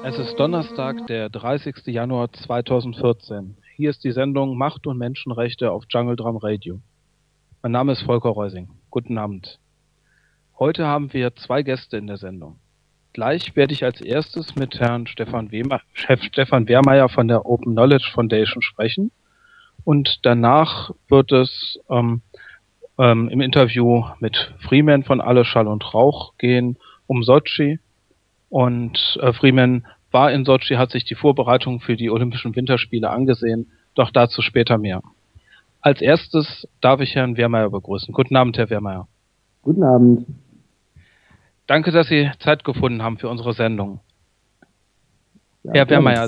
Es ist Donnerstag, der 30. Januar 2014. Hier ist die Sendung Macht und Menschenrechte auf Jungle Drum Radio. Mein Name ist Volker Reusing. Guten Abend. Heute haben wir zwei Gäste in der Sendung. Gleich werde ich als erstes mit Herrn Chef Stefan Wehrmeier von der Open Knowledge Foundation sprechen. Und danach wird es im Interview mit Freeman von Alle Schall und Rauch gehen um Sotschi. Und Freeman war in Sotschi, hat sich die Vorbereitungen für die Olympischen Winterspiele angesehen, doch dazu später mehr. Als erstes darf ich Herrn Wehrmeier begrüßen. Guten Abend, Herr Wehrmeier. Guten Abend. Danke, dass Sie Zeit gefunden haben für unsere Sendung. Ja, Herr Wehrmeier,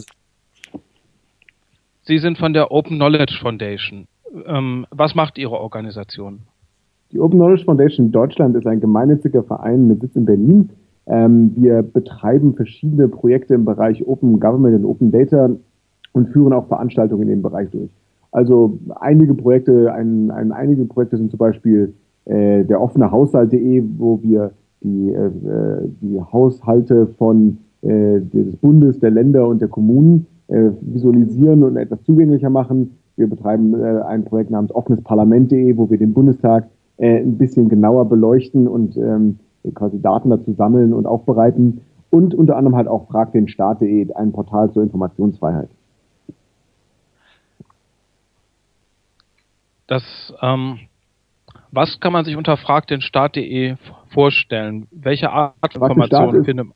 Sie sind von der Open Knowledge Foundation. Was macht Ihre Organisation? Die Open Knowledge Foundation Deutschland ist ein gemeinnütziger Verein mit Sitz in Berlin. Wir betreiben verschiedene Projekte im Bereich Open Government und Open Data und führen auch Veranstaltungen in dem Bereich durch. Also einige Projekte sind zum Beispiel der offene Haushalt.de, wo wir die Haushalte des Bundes, der Länder und der Kommunen visualisieren und etwas zugänglicher machen. Wir betreiben ein Projekt namens offenes Parlament.de, wo wir den Bundestag ein bisschen genauer beleuchten und quasi Daten dazu sammeln und aufbereiten. Und unter anderem halt auch Frag den Staat.de, ein Portal zur Informationsfreiheit. Was kann man sich unter Frag den Staat.de vorstellen? Welche Art Informationen findet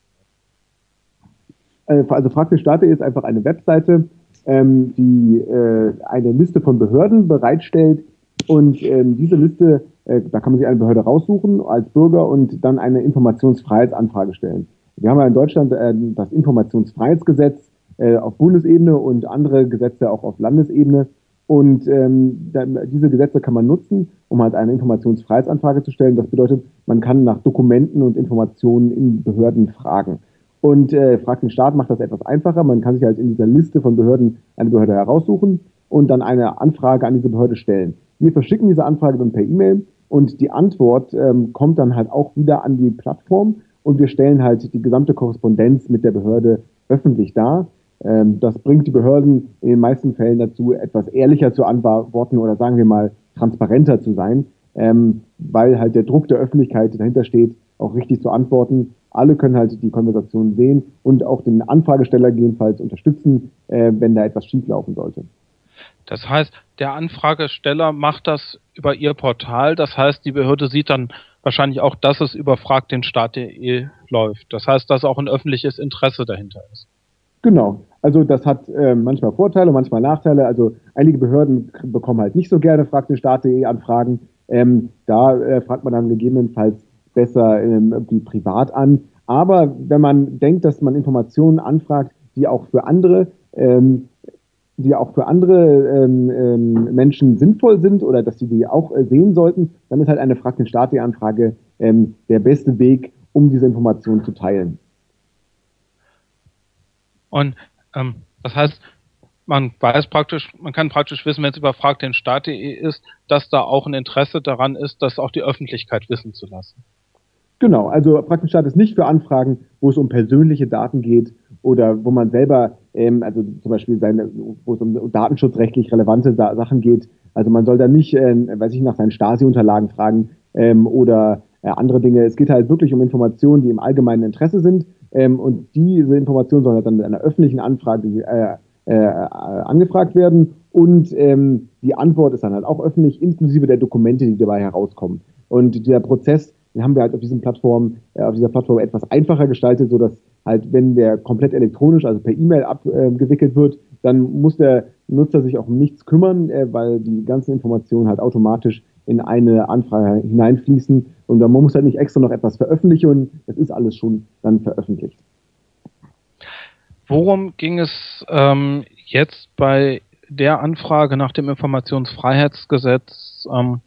man? Also Frag den Staat.de ist einfach eine Webseite, die eine Liste von Behörden bereitstellt. Und diese Liste, da kann man sich eine Behörde raussuchen als Bürger und dann eine Informationsfreiheitsanfrage stellen. Wir haben ja in Deutschland das Informationsfreiheitsgesetz auf Bundesebene und andere Gesetze auch auf Landesebene. Und diese Gesetze kann man nutzen, um halt eine Informationsfreiheitsanfrage zu stellen. Das bedeutet, man kann nach Dokumenten und Informationen in Behörden fragen. Und Frag den Staat macht das etwas einfacher. Man kann sich halt in dieser Liste von Behörden eine Behörde heraussuchen und dann eine Anfrage an diese Behörde stellen. Wir verschicken diese Anfrage dann per E-Mail und die Antwort kommt dann halt auch wieder an die Plattform und wir stellen halt die gesamte Korrespondenz mit der Behörde öffentlich dar. Das bringt die Behörden in den meisten Fällen dazu, etwas ehrlicher zu antworten oder sagen wir mal transparenter zu sein, weil halt der Druck der Öffentlichkeit dahinter steht, auch richtig zu antworten. Alle können halt die Konversation sehen und auch den Anfragesteller jedenfalls unterstützen, wenn da etwas schieflaufen sollte. Das heißt, der Anfragesteller macht das über Ihr Portal. Das heißt, die Behörde sieht dann wahrscheinlich auch, dass es über fragdenstaat.de läuft. Das heißt, dass auch ein öffentliches Interesse dahinter ist. Genau. Also das hat manchmal Vorteile und manchmal Nachteile. Also einige Behörden bekommen halt nicht so gerne fragdenstaat.de Anfragen. Da fragt man dann gegebenenfalls besser die privat an. Aber wenn man denkt, dass man Informationen anfragt, die auch für andere Menschen sinnvoll sind oder dass sie die auch sehen sollten, dann ist halt eine Frag den Staat.de Anfrage der beste Weg, um diese Informationen zu teilen. Und das heißt, man kann praktisch wissen, wenn es über Frag den Staat.de ist, dass da auch ein Interesse daran ist, das auch die Öffentlichkeit wissen zu lassen. Genau, also Frag den Staat ist nicht für Anfragen, wo es um persönliche Daten geht oder wo man selber, also zum Beispiel wo es um datenschutzrechtlich relevante Sachen geht. Also man soll da nicht, nach seinen Stasi-Unterlagen fragen oder andere Dinge. Es geht halt wirklich um Informationen, die im allgemeinen Interesse sind. Und diese Informationen sollen halt dann mit einer öffentlichen Anfrage angefragt werden. Und die Antwort ist dann halt auch öffentlich, inklusive der Dokumente, die dabei herauskommen. Und dieser Prozess, den haben wir halt auf dieser Plattform etwas einfacher gestaltet, sodass halt, wenn der komplett elektronisch, also per E-Mail abgewickelt wird, dann muss der Nutzer sich auch um nichts kümmern, weil die ganzen Informationen halt automatisch in eine Anfrage hineinfließen und man muss halt nicht extra noch etwas veröffentlichen und es ist alles schon dann veröffentlicht. Worum ging es jetzt bei der Anfrage nach dem Informationsfreiheitsgesetz,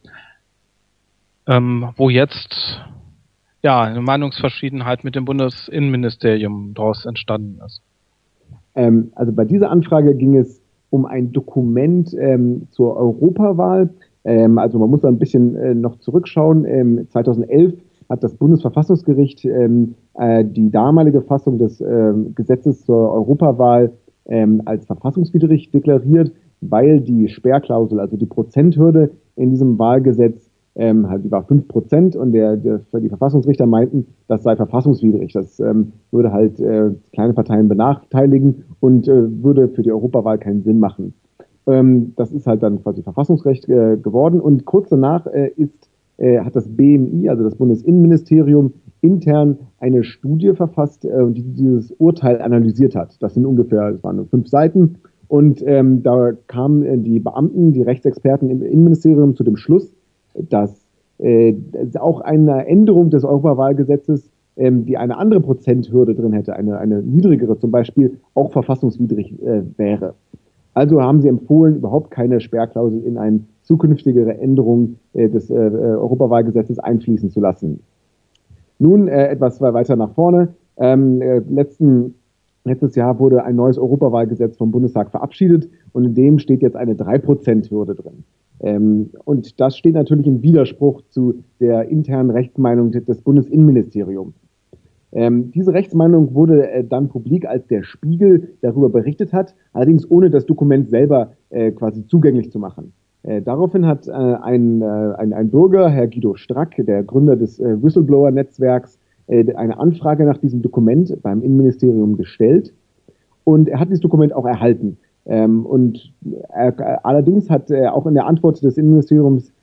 wo jetzt eine Meinungsverschiedenheit mit dem Bundesinnenministerium daraus entstanden ist? Also bei dieser Anfrage ging es um ein Dokument zur Europawahl. Also man muss da ein bisschen noch zurückschauen. 2011 hat das Bundesverfassungsgericht die damalige Fassung des Gesetzes zur Europawahl als verfassungswidrig deklariert, weil die Sperrklausel, also die Prozenthürde in diesem Wahlgesetz, die war 5% und die Verfassungsrichter meinten, das sei verfassungswidrig. Das würde halt kleine Parteien benachteiligen und würde für die Europawahl keinen Sinn machen. Das ist halt dann quasi Verfassungsrecht geworden und kurz danach hat das BMI, also das Bundesinnenministerium, intern eine Studie verfasst, die dieses Urteil analysiert hat. Das waren nur 5 Seiten und da kamen die Beamten, die Rechtsexperten im Innenministerium zu dem Schluss, dass auch eine Änderung des Europawahlgesetzes, die eine andere Prozenthürde drin hätte, eine niedrigere zum Beispiel, auch verfassungswidrig wäre. Also haben sie empfohlen, überhaupt keine Sperrklausel in eine zukünftigere Änderung des Europawahlgesetzes einfließen zu lassen. Nun etwas weiter nach vorne. Letztes Jahr wurde ein neues Europawahlgesetz vom Bundestag verabschiedet und in dem steht jetzt eine 3%-Hürde drin. Und das steht natürlich im Widerspruch zu der internen Rechtsmeinung des Bundesinnenministeriums. Diese Rechtsmeinung wurde dann publik, als der Spiegel darüber berichtet hat, allerdings ohne das Dokument selber quasi zugänglich zu machen. Daraufhin hat ein Bürger, Herr Guido Strack, der Gründer des Whistleblower-Netzwerks, eine Anfrage nach diesem Dokument beim Innenministerium gestellt und er hat dieses Dokument auch erhalten. Allerdings hat er auch in der Antwort des Innenministeriums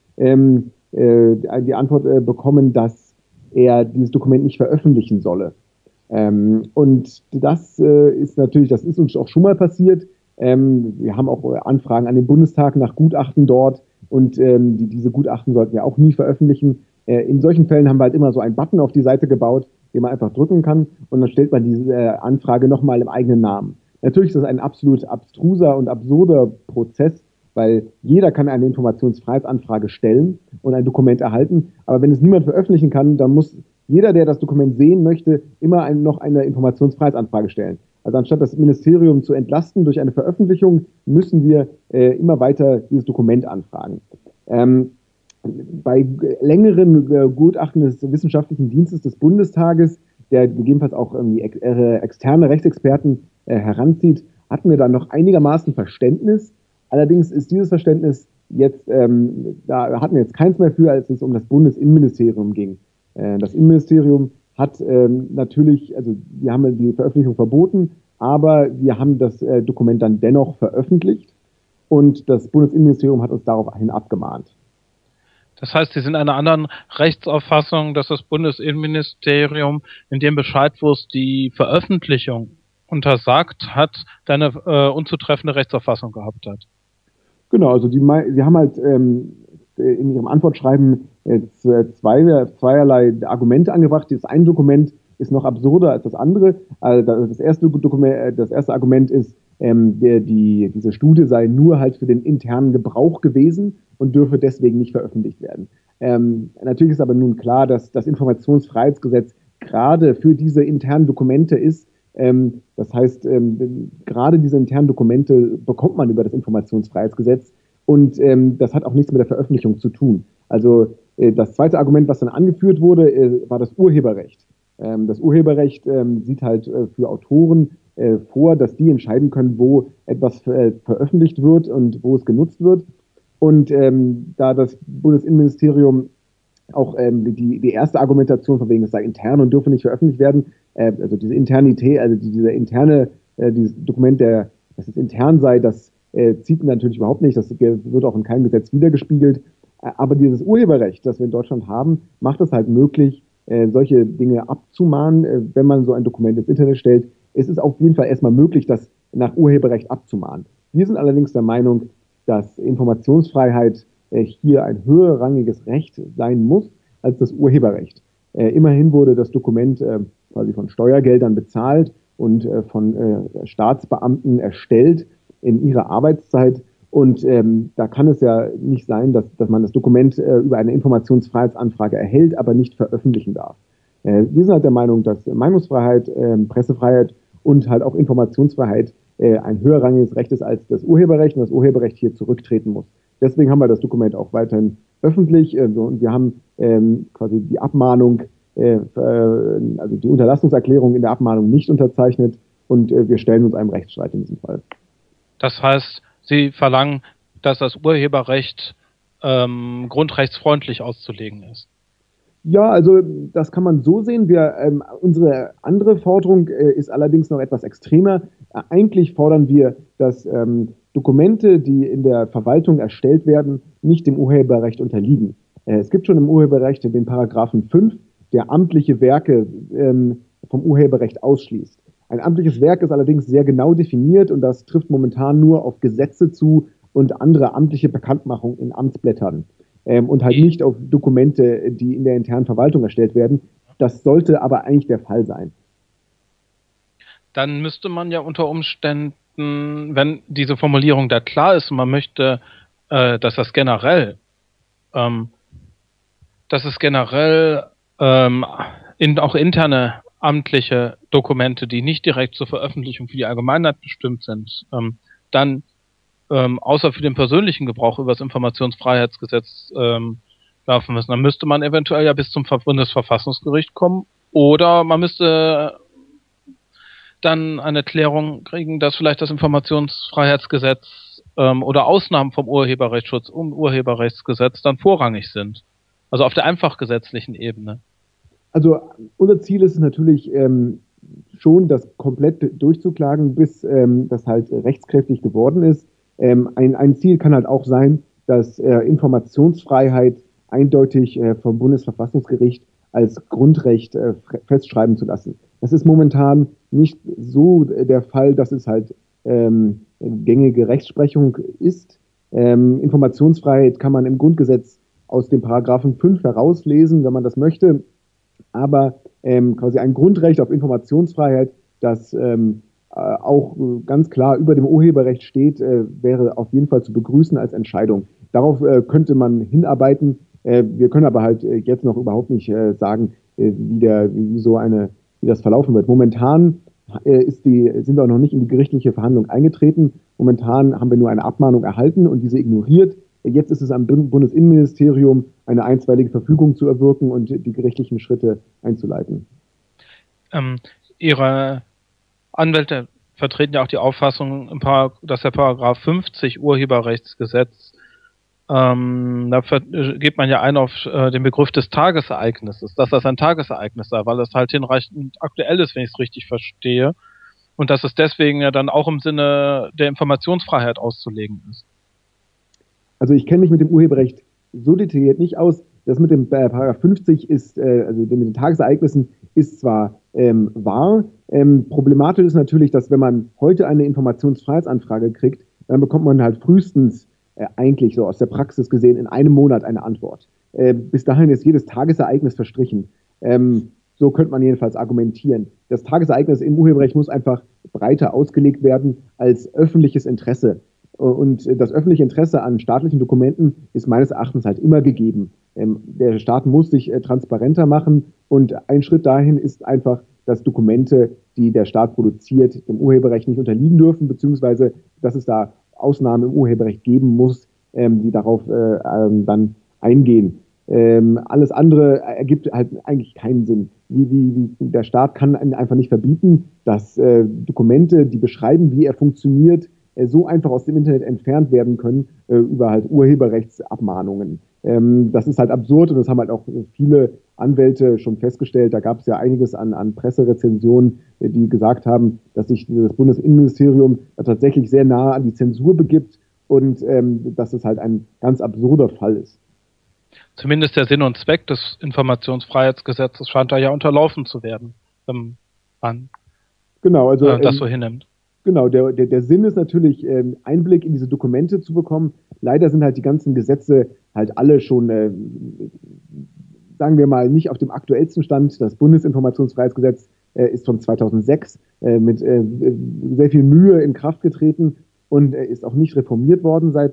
die Antwort bekommen, dass er dieses Dokument nicht veröffentlichen solle. Und das ist uns auch schon mal passiert. Wir haben auch Anfragen an den Bundestag nach Gutachten dort und diese Gutachten sollten wir auch nie veröffentlichen. In solchen Fällen haben wir halt immer so einen Button auf die Seite gebaut, den man einfach drücken kann und dann stellt man diese Anfrage nochmal im eigenen Namen. Natürlich ist das ein absolut abstruser und absurder Prozess, weil jeder kann eine Informationsfreiheitsanfrage stellen und ein Dokument erhalten. Aber wenn es niemand veröffentlichen kann, dann muss jeder, der das Dokument sehen möchte, immer noch eine Informationsfreiheitsanfrage stellen. Also anstatt das Ministerium zu entlasten durch eine Veröffentlichung, müssen wir immer weiter dieses Dokument anfragen. Bei längeren Gutachten des Wissenschaftlichen Dienstes des Bundestages, der gegebenenfalls auch externe Rechtsexperten heranzieht, hatten wir da noch einigermaßen Verständnis. Allerdings ist dieses Verständnis jetzt, da hatten wir jetzt keins mehr für, als es um das Bundesinnenministerium ging. Das Innenministerium hat natürlich, also wir haben die Veröffentlichung verboten, aber wir haben das Dokument dann dennoch veröffentlicht und das Bundesinnenministerium hat uns daraufhin abgemahnt. Das heißt, Sie sind einer anderen Rechtsauffassung, dass das Bundesinnenministerium in dem Bescheid, wo es die Veröffentlichung untersagt hat, eine unzutreffende Rechtsauffassung gehabt hat. Genau, also sie haben halt in ihrem Antwortschreiben zweierlei Argumente angebracht. Das eine Dokument ist noch absurder als das andere. Also das erste Argument ist, diese Studie sei nur halt für den internen Gebrauch gewesen und dürfe deswegen nicht veröffentlicht werden. Natürlich ist aber nun klar, dass das Informationsfreiheitsgesetz gerade für diese internen Dokumente ist. Das heißt, gerade diese internen Dokumente bekommt man über das Informationsfreiheitsgesetz und das hat auch nichts mit der Veröffentlichung zu tun. Also das zweite Argument, was dann angeführt wurde, war das Urheberrecht. Das Urheberrecht sieht halt für Autoren vor, dass die entscheiden können, wo etwas veröffentlicht wird und wo es genutzt wird. Und da das Bundesinnenministerium auch die erste Argumentation von wegen, es sei intern und dürfe nicht veröffentlicht werden, also diese Internität, also dieses Dokument, dass es intern sei, das zieht natürlich überhaupt nicht, das wird auch in keinem Gesetz wiedergespiegelt. Aber dieses Urheberrecht, das wir in Deutschland haben, macht es halt möglich, solche Dinge abzumahnen, wenn man so ein Dokument ins Internet stellt. Es ist auf jeden Fall erstmal möglich, das nach Urheberrecht abzumahnen. Wir sind allerdings der Meinung, dass Informationsfreiheit hier ein höherrangiges Recht sein muss als das Urheberrecht. Immerhin wurde das Dokument quasi von Steuergeldern bezahlt und von Staatsbeamten erstellt in ihrer Arbeitszeit. Und da kann es ja nicht sein, dass man das Dokument über eine Informationsfreiheitsanfrage erhält, aber nicht veröffentlichen darf. Wir sind halt der Meinung, dass Meinungsfreiheit, Pressefreiheit und halt auch Informationsfreiheit ein höherrangiges Recht ist als das Urheberrecht und das Urheberrecht hier zurücktreten muss. Deswegen haben wir das Dokument auch weiterhin öffentlich und wir haben quasi die Abmahnung also die Unterlassungserklärung in der Abmahnung nicht unterzeichnet und wir stellen uns einem Rechtsstreit in diesem Fall. Das heißt, Sie verlangen, dass das Urheberrecht grundrechtsfreundlich auszulegen ist. Ja, also das kann man so sehen. Unsere andere Forderung ist allerdings noch etwas extremer. Eigentlich fordern wir, dass Dokumente, die in der Verwaltung erstellt werden, nicht dem Urheberrecht unterliegen. Es gibt schon im Urheberrecht den Paragraphen 5, der amtliche Werke vom Urheberrecht ausschließt. Ein amtliches Werk ist allerdings sehr genau definiert und das trifft momentan nur auf Gesetze zu und andere amtliche Bekanntmachung in Amtsblättern. Und halt nicht auf Dokumente, die in der internen Verwaltung erstellt werden. Das sollte aber eigentlich der Fall sein. Dann müsste man ja unter Umständen, wenn diese Formulierung da klar ist und man möchte, dass es generell auch interne amtliche Dokumente, die nicht direkt zur Veröffentlichung für die Allgemeinheit bestimmt sind, dann außer für den persönlichen Gebrauch über das Informationsfreiheitsgesetz laufen müssen. Dann müsste man eventuell ja bis zum Bundesverfassungsgericht kommen oder man müsste dann eine Klärung kriegen, dass vielleicht das Informationsfreiheitsgesetz oder Ausnahmen vom Urheberrechtsschutz und Urheberrechtsgesetz dann vorrangig sind. Also auf der einfach gesetzlichen Ebene. Also unser Ziel ist es natürlich schon, das komplett durchzuklagen, bis das halt rechtskräftig geworden ist. Ein Ziel kann halt auch sein, dass Informationsfreiheit eindeutig vom Bundesverfassungsgericht als Grundrecht festschreiben zu lassen. Das ist momentan nicht so der Fall, dass es halt gängige Rechtsprechung ist. Informationsfreiheit kann man im Grundgesetz aus dem Paragraphen 5 herauslesen, wenn man das möchte. Aber quasi ein Grundrecht auf Informationsfreiheit, das auch ganz klar über dem Urheberrecht steht, wäre auf jeden Fall zu begrüßen als Entscheidung. Darauf könnte man hinarbeiten. Wir können aber halt jetzt noch überhaupt nicht sagen, wie das verlaufen wird. Momentan sind wir auch noch nicht in die gerichtliche Verhandlung eingetreten. Momentan haben wir nur eine Abmahnung erhalten und diese ignoriert. Jetzt ist es am Bundesinnenministerium, eine einstweilige Verfügung zu erwirken und die gerichtlichen Schritte einzuleiten. Ihre Anwälte vertreten ja auch die Auffassung, dass der Paragraph 50 Urheberrechtsgesetz, da geht man ja ein auf den Begriff des Tagesereignisses, dass das ein Tagesereignis sei, weil es halt hinreichend aktuell ist, wenn ich es richtig verstehe, und dass es deswegen ja dann auch im Sinne der Informationsfreiheit auszulegen ist. Also ich kenne mich mit dem Urheberrecht so detailliert nicht aus. Das mit dem Paragraph 50 ist, also mit den Tagesereignissen, ist zwar wahr. Problematisch ist natürlich, dass wenn man heute eine Informationsfreiheitsanfrage kriegt, dann bekommt man halt frühestens eigentlich so aus der Praxis gesehen in einem Monat eine Antwort. Bis dahin ist jedes Tagesereignis verstrichen. So könnte man jedenfalls argumentieren. Das Tagesereignis im Urheberrecht muss einfach breiter ausgelegt werden als öffentliches Interesse. Und das öffentliche Interesse an staatlichen Dokumenten ist meines Erachtens halt immer gegeben. Der Staat muss sich transparenter machen und ein Schritt dahin ist einfach, dass Dokumente, die der Staat produziert, dem Urheberrecht nicht unterliegen dürfen, beziehungsweise dass es da Ausnahmen im Urheberrecht geben muss, die darauf dann eingehen. Alles andere ergibt halt eigentlich keinen Sinn. Der Staat kann einfach nicht verbieten, dass Dokumente, die beschreiben, wie er funktioniert, so einfach aus dem Internet entfernt werden können über halt Urheberrechtsabmahnungen. Das ist halt absurd und das haben halt auch viele Anwälte schon festgestellt. Da gab es ja einiges an Presserezensionen, die gesagt haben, dass sich das Bundesinnenministerium tatsächlich sehr nah an die Zensur begibt und dass es halt ein ganz absurder Fall ist. Zumindest der Sinn und Zweck des Informationsfreiheitsgesetzes scheint da ja unterlaufen zu werden, wenn man das so hinnimmt. Genau, der Sinn ist natürlich, Einblick in diese Dokumente zu bekommen. Leider sind halt die ganzen Gesetze halt alle schon, sagen wir mal, nicht auf dem aktuellsten Stand. Das Bundesinformationsfreiheitsgesetz ist von 2006 mit sehr viel Mühe in Kraft getreten und ist auch nicht reformiert worden seit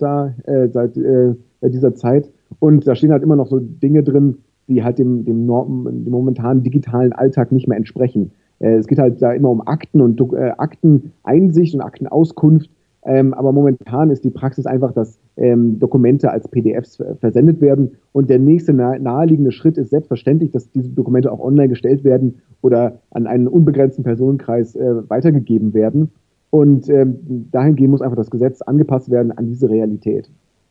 dieser Zeit. Und da stehen halt immer noch so Dinge drin, die halt dem momentanen digitalen Alltag nicht mehr entsprechen. Es geht halt da immer um Akten und Akteneinsicht und Aktenauskunft. Aber momentan ist die Praxis einfach, dass Dokumente als PDFs versendet werden. Und der nächste naheliegende Schritt ist selbstverständlich, dass diese Dokumente auch online gestellt werden oder an einen unbegrenzten Personenkreis weitergegeben werden. Und dahingehend muss einfach das Gesetz angepasst werden an diese Realität.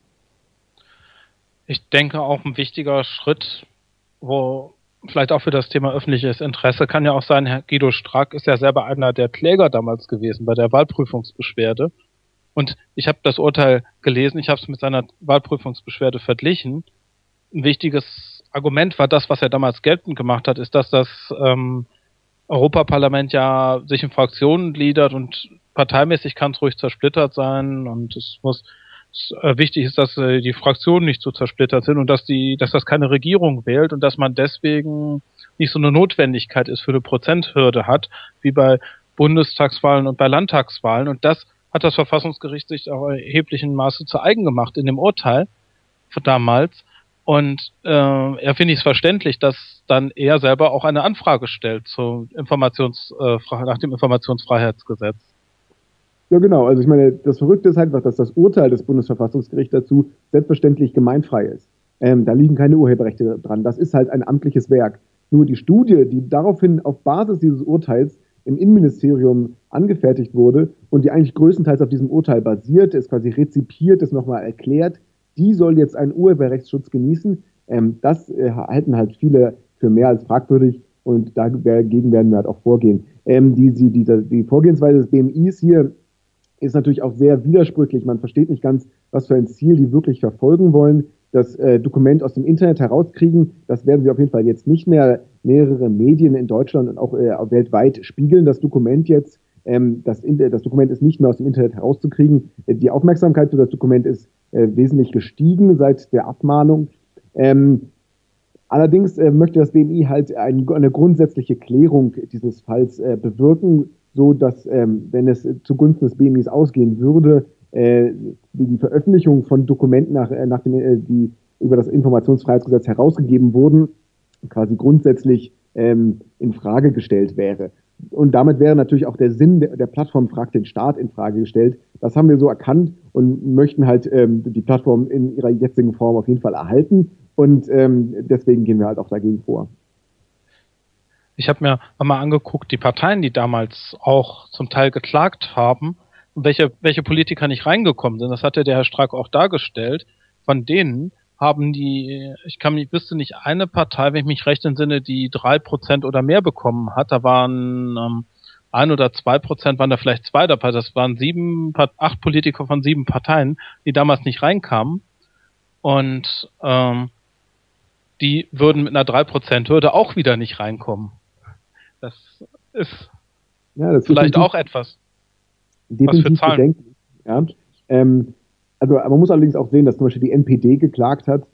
Ich denke auch ein wichtiger Schritt, wo vielleicht auch für das Thema öffentliches Interesse kann ja auch sein, Herr Guido Strack ist ja selber einer der Kläger damals gewesen bei der Wahlprüfungsbeschwerde. Und ich habe das Urteil gelesen, ich habe es mit seiner Wahlprüfungsbeschwerde verglichen. Ein wichtiges Argument war das, was er damals geltend gemacht hat, ist, dass das Europaparlament ja sich in Fraktionen gliedert und parteimäßig kann es ruhig zersplittert sein und wichtig ist, dass die Fraktionen nicht so zersplittert sind und dass das keine Regierung wählt und dass man deswegen nicht so eine Notwendigkeit ist für eine Prozenthürde hat, wie bei Bundestagswahlen und bei Landtagswahlen. Und das hat das Verfassungsgericht sich auch erheblichem Maße zu eigen gemacht in dem Urteil von damals. Und finde ich es verständlich, dass dann er selber auch eine Anfrage stellt nach dem Informationsfreiheitsgesetz. Ja, genau. Also ich meine, das Verrückte ist einfach, dass das Urteil des Bundesverfassungsgerichts dazu selbstverständlich gemeinfrei ist. Da liegen keine Urheberrechte dran. Das ist halt ein amtliches Werk. Nur die Studie, die daraufhin auf Basis dieses Urteils im Innenministerium angefertigt wurde und die eigentlich größtenteils auf diesem Urteil basiert, ist quasi rezipiert, ist nochmal erklärt, die soll jetzt einen Urheberrechtsschutz genießen. Das halten halt viele für mehr als fragwürdig und dagegen werden wir halt auch vorgehen. Die Vorgehensweise des BMIs hier ist natürlich auch sehr widersprüchlich. Man versteht nicht ganz, was für ein Ziel die wirklich verfolgen wollen. Das Dokument aus dem Internet herauskriegen, das werden sie auf jeden Fall jetzt nicht mehr. Mehrere Medien in Deutschland und auch weltweit spiegeln das Dokument jetzt. Das Dokument ist nicht mehr aus dem Internet herauszukriegen. Die Aufmerksamkeit für das Dokument ist wesentlich gestiegen seit der Abmahnung. Allerdings möchte das BMI halt eine grundsätzliche Klärung dieses Falls bewirken, so dass, wenn es zugunsten des BMIs ausgehen würde, die Veröffentlichung von Dokumenten, die über das Informationsfreiheitsgesetz herausgegeben wurden, quasi grundsätzlich in Frage gestellt wäre. Und damit wäre natürlich auch der Sinn der Plattform Frag den Staat in Frage gestellt. Das haben wir so erkannt und möchten halt die Plattform in ihrer jetzigen Form auf jeden Fall erhalten. Und deswegen gehen wir halt auch dagegen vor. Ich habe mir mal angeguckt, die Parteien, die damals auch zum Teil geklagt haben und welche Politiker nicht reingekommen sind. Das hatte der Herr Strack auch dargestellt. Von denen haben wüsste nicht eine Partei, wenn ich mich recht entsinne, die 3% oder mehr bekommen hat. Da waren 1 oder 2%, waren da vielleicht 2 dabei. Das waren 8 Politiker von 7 Parteien, die damals nicht reinkamen. Und die würden mit einer 3%-Hürde auch wieder nicht reinkommen. Das ist vielleicht auch etwas, was für Zahlen. Ja. Also man muss allerdings auch sehen, dass zum Beispiel die NPD geklagt hat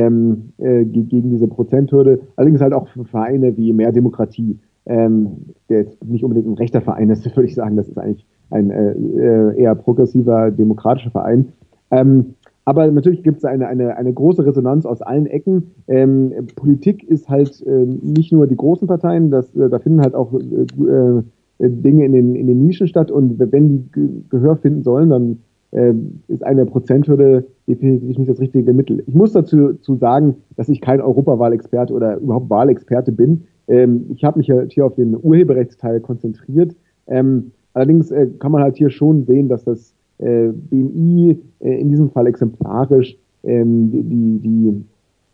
gegen diese Prozenthürde. Allerdings halt auch für Vereine wie Mehr Demokratie, der jetzt nicht unbedingt ein rechter Verein ist, würde ich sagen. Das ist eigentlich ein eher progressiver, demokratischer Verein. Aber natürlich gibt es eine große Resonanz aus allen Ecken. Politik ist halt nicht nur die großen Parteien, da finden halt auch Dinge in den Nischen statt. Und wenn die Gehör finden sollen, dann ist eine Prozenthürde definitiv nicht das richtige Mittel. Ich muss dazu sagen, dass ich kein Europawahlexperte oder überhaupt Wahlexperte bin. Ich habe mich halt hier auf den Urheberrechtsteil konzentriert. Allerdings kann man halt hier schon sehen, dass das BMI in diesem Fall exemplarisch diesen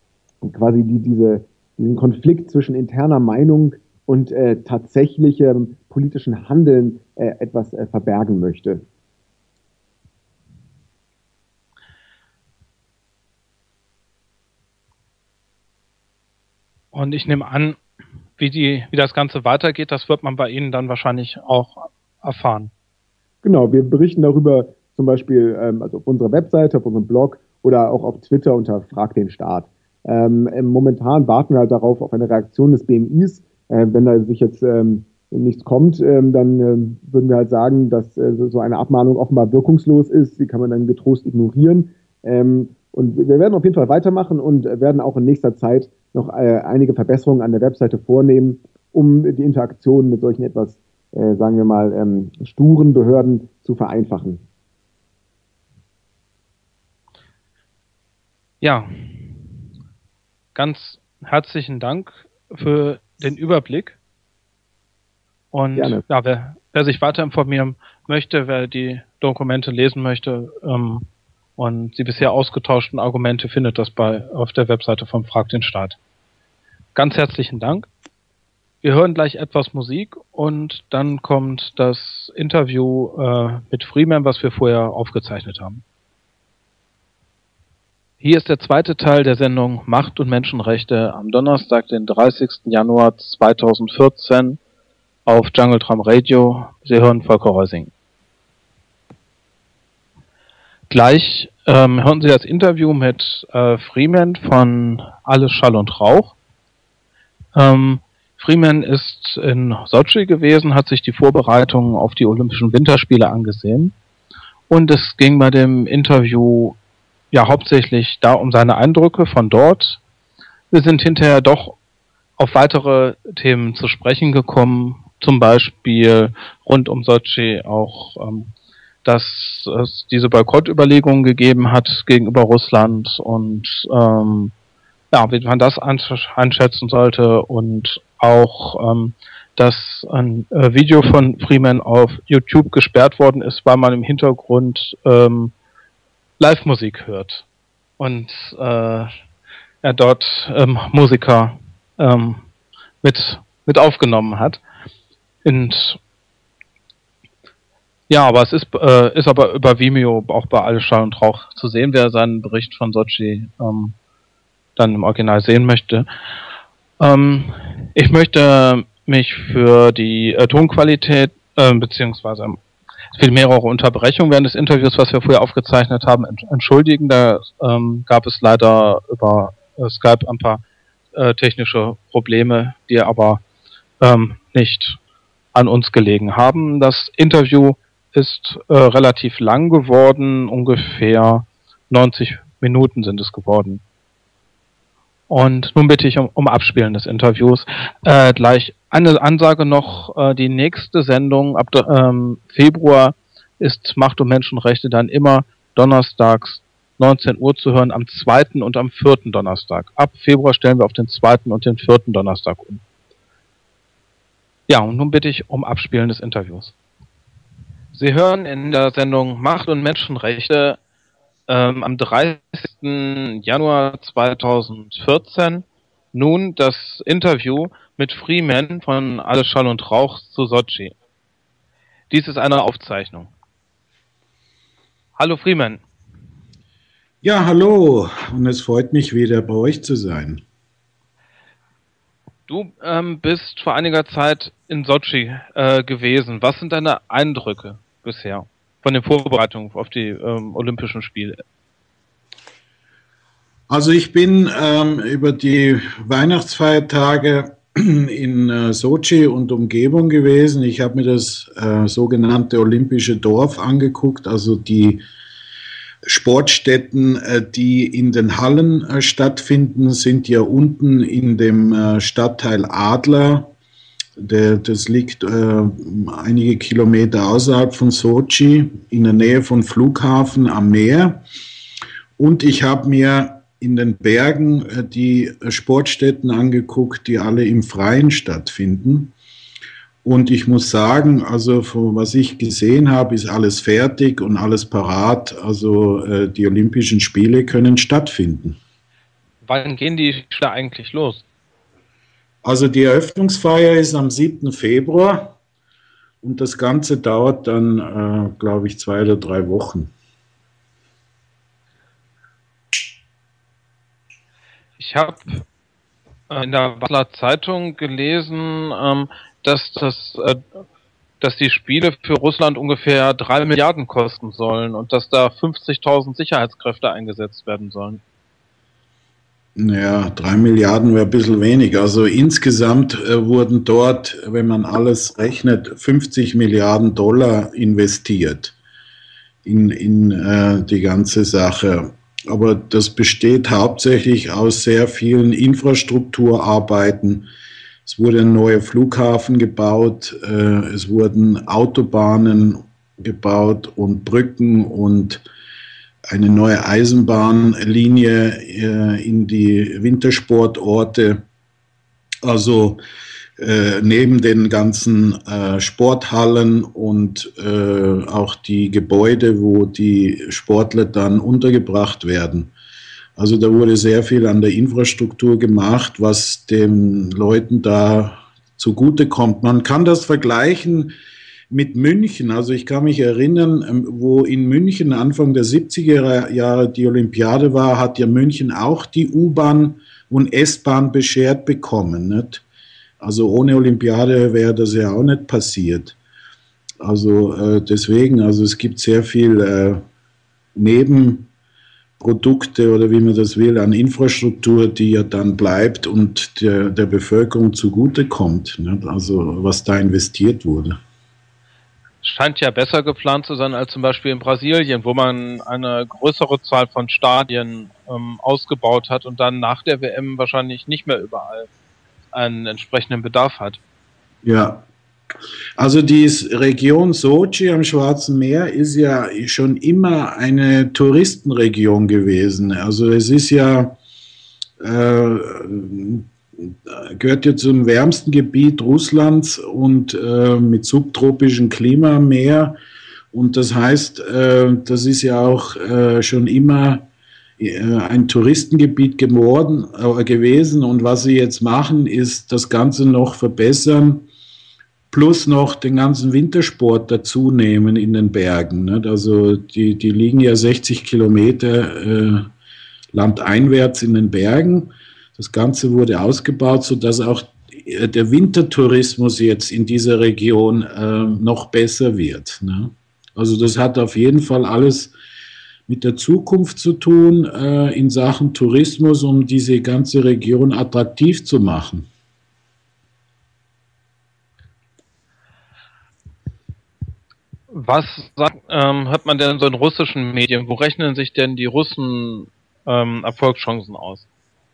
Konflikt zwischen interner Meinung und tatsächlichem politischen Handeln etwas verbergen möchte. Und ich nehme an, wie das Ganze weitergeht, das wird man bei Ihnen dann wahrscheinlich auch erfahren. Genau, wir berichten darüber zum Beispiel also auf unserer Webseite, auf unserem Blog oder auch auf Twitter unter Frag den Staat. Momentan warten wir halt darauf, auf eine Reaktion des BMIs. Wenn da sich jetzt nichts kommt, dann würden wir halt sagen, dass so eine Abmahnung offenbar wirkungslos ist. Die kann man dann getrost ignorieren. Und wir werden auf jeden Fall weitermachen und werden auch in nächster Zeit noch einige Verbesserungen an der Webseite vornehmen, um die Interaktion mit solchen etwas, sagen wir mal, sturen Behörden zu vereinfachen. Ja, ganz herzlichen Dank für den Überblick. Und Gerne. ja, wer sich weiter informieren möchte, wer die Dokumente lesen möchte und die bisher ausgetauschten Argumente, findet das auf der Webseite von Frag den Staat. Ganz herzlichen Dank. Wir hören gleich etwas Musik und dann kommt das Interview mit Freeman, was wir vorher aufgezeichnet haben. Hier ist der zweite Teil der Sendung Macht und Menschenrechte am Donnerstag, den 30. Januar 2014 auf Jungle Drum Radio. Sie hören Volker Reusing. Gleich hören Sie das Interview mit Freeman von Alles Schall und Rauch. Freeman ist in Sotschi gewesen, hat sich die Vorbereitungen auf die Olympischen Winterspiele angesehen. Und es ging bei dem Interview ja hauptsächlich da um seine Eindrücke von dort. Wir sind hinterher doch auf weitere Themen zu sprechen gekommen, zum Beispiel rund um Sotschi auch, dass es diese Boykottüberlegungen gegeben hat gegenüber Russland und wie man das einschätzen sollte und auch, dass ein Video von Freeman auf YouTube gesperrt worden ist, weil man im Hintergrund Live-Musik hört und er dort Musiker mit aufgenommen hat. Und ja, aber es ist aber über Vimeo auch bei Alles Schall und Rauch zu sehen, wer seinen Bericht von Sotschi dann im Original sehen möchte. Ich möchte mich für die Tonqualität beziehungsweise für mehrere Unterbrechungen während des Interviews, was wir vorher aufgezeichnet haben, entschuldigen. Da gab es leider über Skype ein paar technische Probleme, die aber nicht an uns gelegen haben. Das Interview ist relativ lang geworden, ungefähr 90 Minuten sind es geworden. Und nun bitte ich um Abspielen des Interviews. Gleich eine Ansage noch, die nächste Sendung ab Februar ist Macht und Menschenrechte dann immer donnerstags 19 Uhr zu hören, am 2. und am 4. Donnerstag. Ab Februar stellen wir auf den 2. und den 4. Donnerstag um. Ja, und nun bitte ich um Abspielen des Interviews. Sie hören in der Sendung Macht und Menschenrechte am 30. Januar 2014 nun das Interview mit Freeman von Alles Schall und Rauch zu Sotschi. Dies ist eine Aufzeichnung. Hallo Freeman. Ja, hallo. Und es freut mich wieder bei euch zu sein. Du bist vor einiger Zeit in Sotschi gewesen. Was sind deine Eindrücke bisher von den Vorbereitungen auf die Olympischen Spiele? Also ich bin über die Weihnachtsfeiertage in Sotschi und Umgebung gewesen. Ich habe mir das sogenannte Olympische Dorf angeguckt, also die Sportstätten, die in den Hallen stattfinden, sind ja unten in dem Stadtteil Adler. Das liegt einige Kilometer außerhalb von Sotschi, in der Nähe von Flughafen am Meer. Und ich habe mir in den Bergen die Sportstätten angeguckt, die alle im Freien stattfinden. Und ich muss sagen, also was ich gesehen habe, ist alles fertig und alles parat. Also die Olympischen Spiele können stattfinden. Wann gehen die Spiele eigentlich los? Also die Eröffnungsfeier ist am 7. Februar und das Ganze dauert dann, glaube ich, 2 oder 3 Wochen. Ich habe in der Basler Zeitung gelesen, dass die Spiele für Russland ungefähr 3 Milliarden kosten sollen und dass da 50.000 Sicherheitskräfte eingesetzt werden sollen. Ja, 3 Milliarden wäre ein bisschen wenig. Also insgesamt wurden dort, wenn man alles rechnet, 50 Milliarden Dollar investiert in die ganze Sache. Aber das besteht hauptsächlich aus sehr vielen Infrastrukturarbeiten. Es wurde ein neuer Flughafen gebaut, es wurden Autobahnen gebaut und Brücken und eine neue Eisenbahnlinie in die Wintersportorte. Also neben den ganzen Sporthallen und auch die Gebäude, wo die Sportler dann untergebracht werden. Also da wurde sehr viel an der Infrastruktur gemacht, was den Leuten da zugutekommt. Man kann das vergleichen mit München. Also ich kann mich erinnern, wo in München Anfang der 70er Jahre die Olympiade war, hat ja München auch die U-Bahn und S-Bahn beschert bekommen. Nicht? Also ohne Olympiade wäre das ja auch nicht passiert. Also deswegen, also es gibt sehr viel Nebenprodukte oder wie man das will, an Infrastruktur, die ja dann bleibt und der Bevölkerung zugutekommt. Nicht? Also was da investiert wurde. Scheint ja besser geplant zu sein als zum Beispiel in Brasilien, wo man eine größere Zahl von Stadien ausgebaut hat und dann nach der WM wahrscheinlich nicht mehr überall einen entsprechenden Bedarf hat. Ja, also die Region Sochi am Schwarzen Meer ist ja schon immer eine Touristenregion gewesen. Also es ist ja gehört ja zum wärmsten Gebiet Russlands und mit subtropischem Klima mehr. Und das heißt, das ist ja auch schon immer ein Touristengebiet gewesen. Und was sie jetzt machen, ist das Ganze noch verbessern, plus noch den ganzen Wintersport dazu nehmen in den Bergen. Nicht? Also die liegen ja 60 Kilometer landeinwärts in den Bergen. Das Ganze wurde ausgebaut, sodass auch der Wintertourismus jetzt in dieser Region noch besser wird. Ne? Also das hat auf jeden Fall alles mit der Zukunft zu tun in Sachen Tourismus, um diese ganze Region attraktiv zu machen. Was hört man denn so in russischen Medien? Wo rechnen sich denn die Russen Erfolgschancen aus?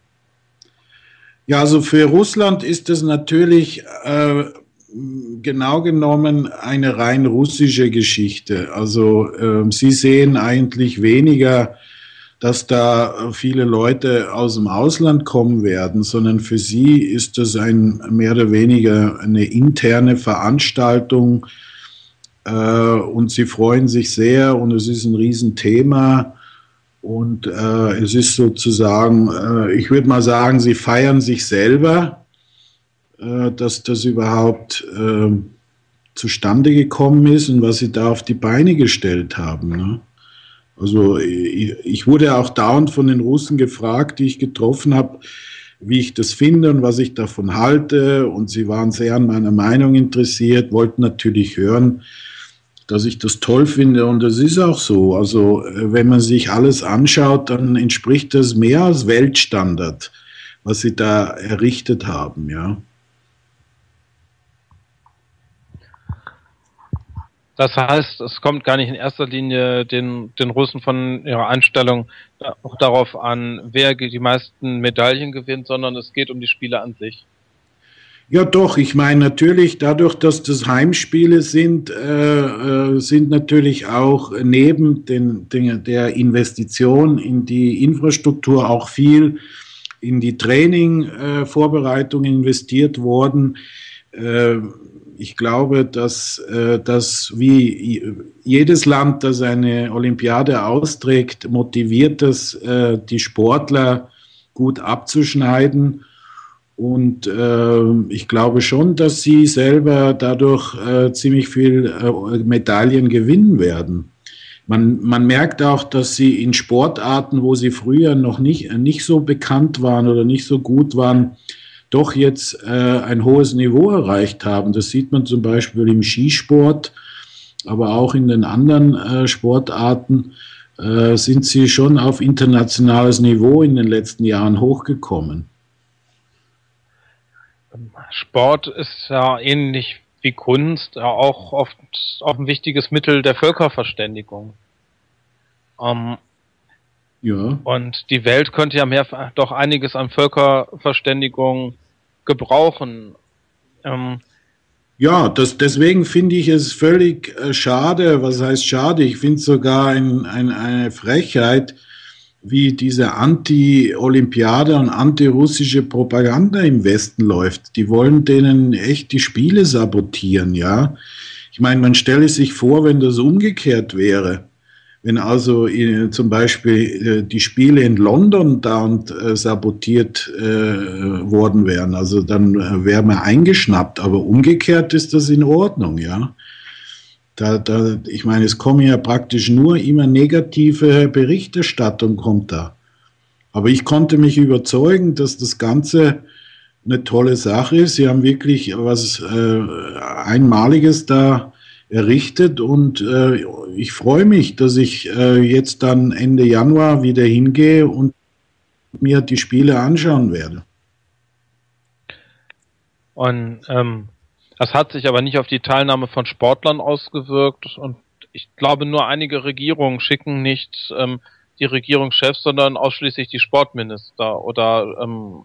Ja, also für Russland ist das natürlich genau genommen eine rein russische Geschichte. Also sie sehen eigentlich weniger, dass da viele Leute aus dem Ausland kommen werden, sondern für sie ist das mehr oder weniger eine interne Veranstaltung und sie freuen sich sehr und es ist ein Riesenthema. Und es ist sozusagen, ich würde mal sagen, sie feiern sich selber, dass das überhaupt zustande gekommen ist und was sie da auf die Beine gestellt haben. Ne? Also ich wurde auch dauernd von den Russen gefragt, die ich getroffen habe, wie ich das finde und was ich davon halte. Und sie waren sehr an meiner Meinung interessiert, wollten natürlich hören, dass ich das toll finde und das ist auch so. Also wenn man sich alles anschaut, dann entspricht das mehr als Weltstandard, was sie da errichtet haben, ja. Das heißt, es kommt gar nicht in erster Linie den Russen von ihrer Einstellung auch darauf an, wer die meisten Medaillen gewinnt, sondern es geht um die Spiele an sich. Ja, doch. Ich meine natürlich, dadurch, dass das Heimspiele sind, sind natürlich auch neben der Investition in die Infrastruktur auch viel in die Training-Vorbereitung investiert worden. Ich glaube, dass wie jedes Land, das eine Olympiade austrägt, motiviert das die Sportler gut abzuschneiden. Und ich glaube schon, dass sie selber dadurch ziemlich viel Medaillen gewinnen werden. Man merkt auch, dass sie in Sportarten, wo sie früher noch nicht so bekannt waren oder nicht so gut waren, doch jetzt ein hohes Niveau erreicht haben. Das sieht man zum Beispiel im Skisport, aber auch in den anderen Sportarten sind sie schon auf internationales Niveau in den letzten Jahren hochgekommen. Sport ist ja ähnlich wie Kunst ja auch oft auch ein wichtiges Mittel der Völkerverständigung. Ja. Und die Welt könnte ja doch einiges an Völkerverständigung gebrauchen. Ja, deswegen finde ich es völlig schade. Was heißt schade? Ich finde es sogar eine Frechheit, wie diese Anti-Olympiade und anti-russische Propaganda im Westen läuft. Die wollen denen echt die Spiele sabotieren, ja. Ich meine, man stelle sich vor, wenn das umgekehrt wäre. Wenn also zum Beispiel die Spiele in London dauernd sabotiert worden wären, also dann wäre man eingeschnappt. Aber umgekehrt ist das in Ordnung, ja. Ich meine, es kommen ja praktisch nur immer negative Berichterstattung kommt da. Aber ich konnte mich überzeugen, dass das Ganze eine tolle Sache ist. Sie haben wirklich was Einmaliges da errichtet und ich freue mich, dass ich jetzt dann Ende Januar wieder hingehe und mir die Spiele anschauen werde. Und das hat sich aber nicht auf die Teilnahme von Sportlern ausgewirkt und ich glaube, nur einige Regierungen schicken nicht die Regierungschefs, sondern ausschließlich die Sportminister oder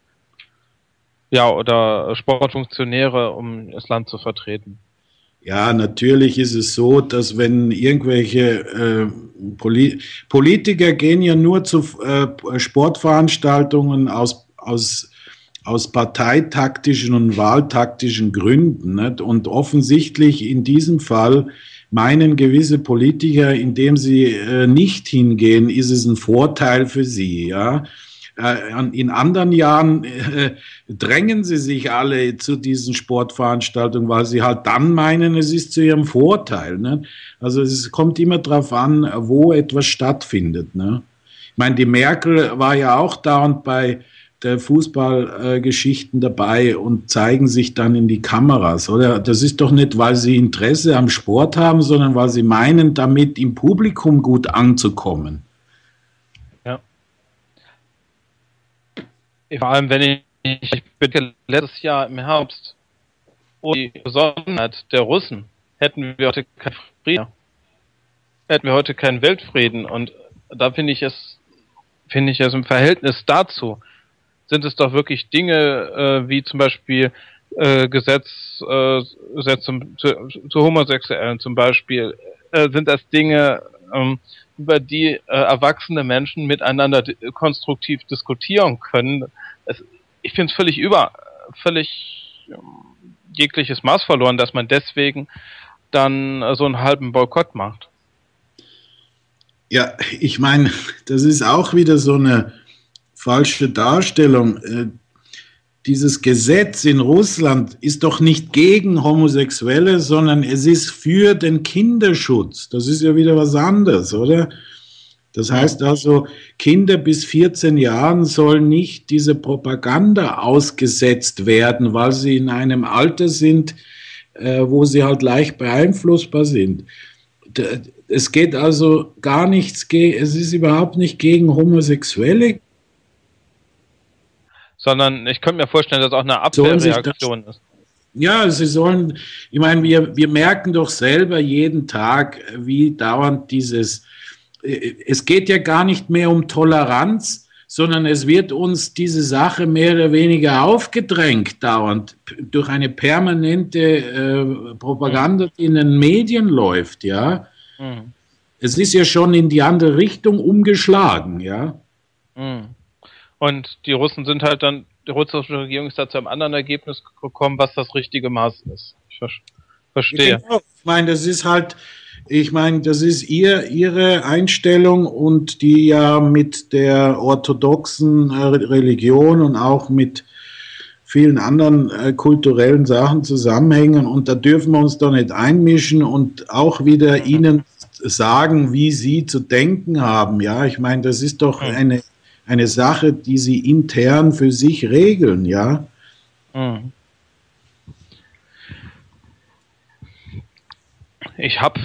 Sportfunktionäre, um das Land zu vertreten. Ja, natürlich ist es so, dass wenn irgendwelche Politiker gehen ja nur zu Sportveranstaltungen aus parteitaktischen und wahltaktischen Gründen. Nicht? Und offensichtlich in diesem Fall meinen gewisse Politiker, indem sie nicht hingehen, ist es ein Vorteil für sie. Ja? In anderen Jahren drängen sie sich alle zu diesen Sportveranstaltungen, weil sie halt dann meinen, es ist zu ihrem Vorteil. Ne? Also es kommt immer darauf an, wo etwas stattfindet. Ne? Ich meine, die Merkel war ja auch dauernd bei der Fußballgeschichten dabei und zeigen sich dann in die Kameras, oder? Das ist doch nicht, weil sie Interesse am Sport haben, sondern weil sie meinen, damit im Publikum gut anzukommen. Ja. Vor allem, wenn ich bin letztes Jahr im Herbst, die Besonderheit der Russen, hätten wir heute keinen Frieden, hätten wir heute keinen Weltfrieden und da finde ich es im Verhältnis dazu sind es doch wirklich Dinge wie zum Beispiel Gesetz zu Homosexuellen zum Beispiel, sind das Dinge, über die erwachsene Menschen miteinander konstruktiv diskutieren können. Ich finde es völlig jegliches Maß verloren, dass man deswegen dann so einen halben Boykott macht. Ja, ich meine, das ist auch wieder so eine falsche Darstellung. Dieses Gesetz in Russland ist doch nicht gegen Homosexuelle, sondern es ist für den Kinderschutz. Das ist ja wieder was anderes, oder? Das heißt also, Kinder bis 14 Jahren sollen nicht diese Propaganda ausgesetzt werden, weil sie in einem Alter sind, wo sie halt leicht beeinflussbar sind. Es geht also gar nichts es ist überhaupt nicht gegen Homosexuelle. Sondern ich könnte mir vorstellen, dass auch eine Abwehrreaktion ist. Ja, sie sollen, ich meine, wir merken doch selber jeden Tag, wie dauernd es geht ja gar nicht mehr um Toleranz, sondern es wird uns diese Sache mehr oder weniger aufgedrängt dauernd durch eine permanente Propaganda, die in den Medien läuft, ja. Mhm. Es ist ja schon in die andere Richtung umgeschlagen, ja. Mhm. Und die Russen sind halt dann, die russische Regierung ist da zu einem anderen Ergebnis gekommen, was das richtige Maß ist. Ich verstehe. Genau. Ich meine, das ist ihre Einstellung und die ja mit der orthodoxen Religion und auch mit vielen anderen kulturellen Sachen zusammenhängen und da dürfen wir uns doch nicht einmischen und auch wieder ihnen sagen, wie sie zu denken haben. Ja, ich meine, das ist doch eine Sache, die sie intern für sich regeln, ja. Mhm. Ich habe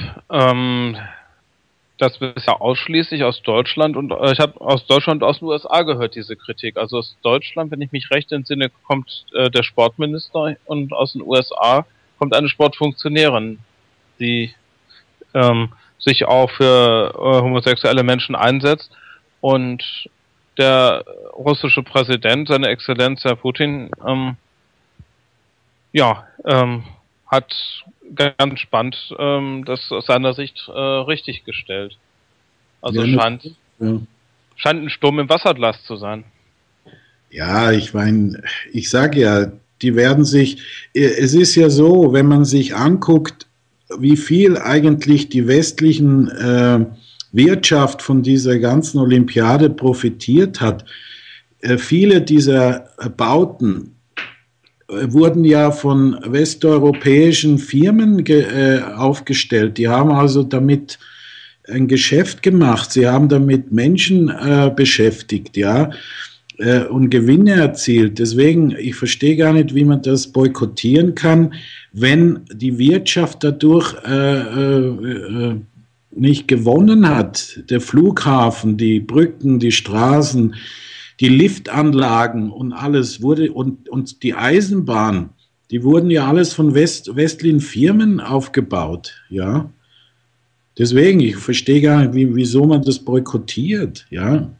das bisher ausschließlich aus Deutschland und ich habe aus Deutschland und aus den USA gehört, diese Kritik. Also aus Deutschland, wenn ich mich recht entsinne, kommt der Sportminister und aus den USA kommt eine Sportfunktionärin, die sich auch für homosexuelle Menschen einsetzt und der russische Präsident, seine Exzellenz Herr Putin, hat ganz spannend das aus seiner Sicht richtig gestellt. Also Ja, scheint ein Sturm im Wasserglas zu sein. ja, ich meine, ich sage ja, die werden sich, es ist ja so, wenn man sich anguckt, wie viel eigentlich die westlichen Wirtschaft von dieser ganzen Olympiade profitiert hat. Viele dieser Bauten wurden ja von westeuropäischen Firmen aufgestellt. Die haben also damit ein Geschäft gemacht. Sie haben damit Menschen beschäftigt, ja, und Gewinne erzielt. Deswegen, ich verstehe gar nicht, wie man das boykottieren kann, wenn die Wirtschaft dadurch nicht gewonnen hat. Der Flughafen, die Brücken, die Straßen, die Liftanlagen und alles wurde, und die Eisenbahn, die wurden ja alles von westlichen Firmen aufgebaut, ja. Deswegen, ich verstehe gar nicht, wieso man das boykottiert, ja.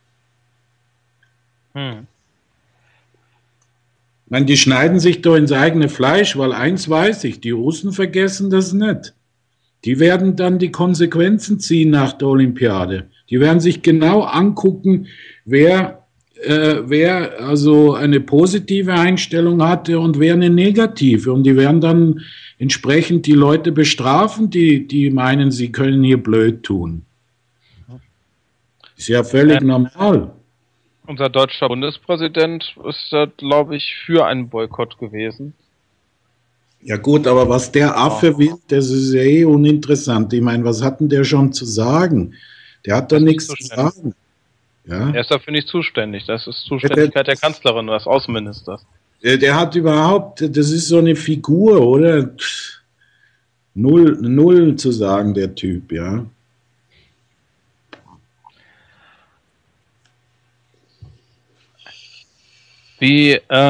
Ich meine, die schneiden sich doch ins eigene Fleisch, weil eins weiß ich, die Russen vergessen das nicht. Die werden dann die Konsequenzen ziehen nach der Olympiade. Die werden sich genau angucken, wer also eine positive Einstellung hatte und wer eine negative. Und die werden dann entsprechend die Leute bestrafen, die meinen, sie können hier blöd tun. Ist ja völlig normal. Unser deutscher Bundespräsident ist da, glaube ich, für einen Boykott gewesen. Ja gut, aber was der Affe will, das ist ja eh uninteressant. Ich meine, was hat denn der schon zu sagen? Der hat da nichts zu sagen. Ja? Er ist dafür nicht zuständig. Das ist Zuständigkeit der Kanzlerin, des Außenministers. Der hat überhaupt, das ist so eine Figur, oder? Null zu sagen, der Typ, ja. Wie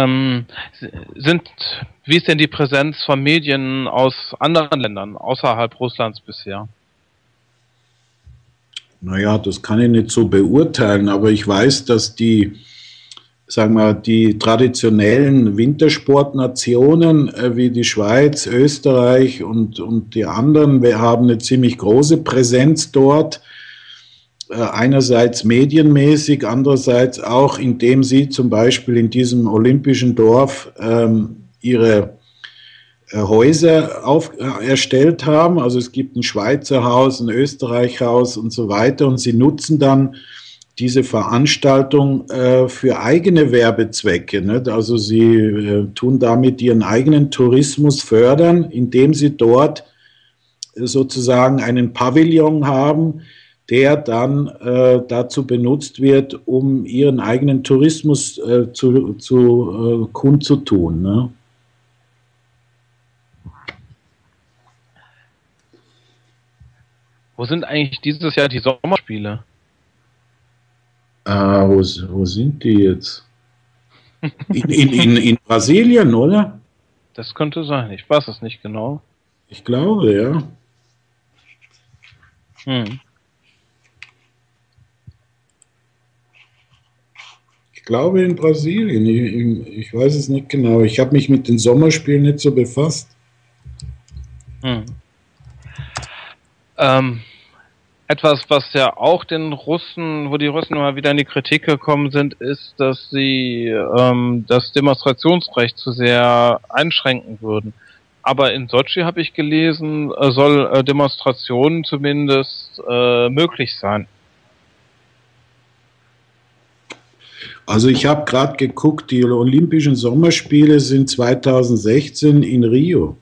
ist denn die Präsenz von Medien aus anderen Ländern außerhalb Russlands bisher? Naja, das kann ich nicht so beurteilen, aber ich weiß, dass die traditionellen Wintersportnationen wie die Schweiz, Österreich und die anderen, wir haben eine ziemlich große Präsenz dort. Einerseits medienmäßig, andererseits auch, indem sie zum Beispiel in diesem olympischen Dorf ihre Häuser erstellt haben. Also es gibt ein Schweizer Haus, ein Österreicher Haus und so weiter. Und sie nutzen dann diese Veranstaltung für eigene Werbezwecke. Nicht? Also sie tun damit ihren eigenen Tourismus fördern, indem sie dort sozusagen einen Pavillon haben, der dann dazu benutzt wird, um ihren eigenen Tourismus kundzutun. Ne? Wo sind eigentlich dieses Jahr die Sommerspiele? Wo sind die jetzt? In Brasilien, oder? Das könnte sein, ich weiß es nicht genau. Ich glaube, ja. Ich glaube in Brasilien, ich weiß es nicht genau. Ich habe mich mit den Sommerspielen nicht so befasst. Etwas, was ja auch den Russen, wo die Russen immer wieder in die Kritik gekommen sind, ist, dass sie das Demonstrationsrecht zu sehr einschränken würden. Aber in Sotschi, habe ich gelesen, soll Demonstrationen zumindest möglich sein. Also ich habe gerade geguckt, die Olympischen Sommerspiele sind 2016 in Rio.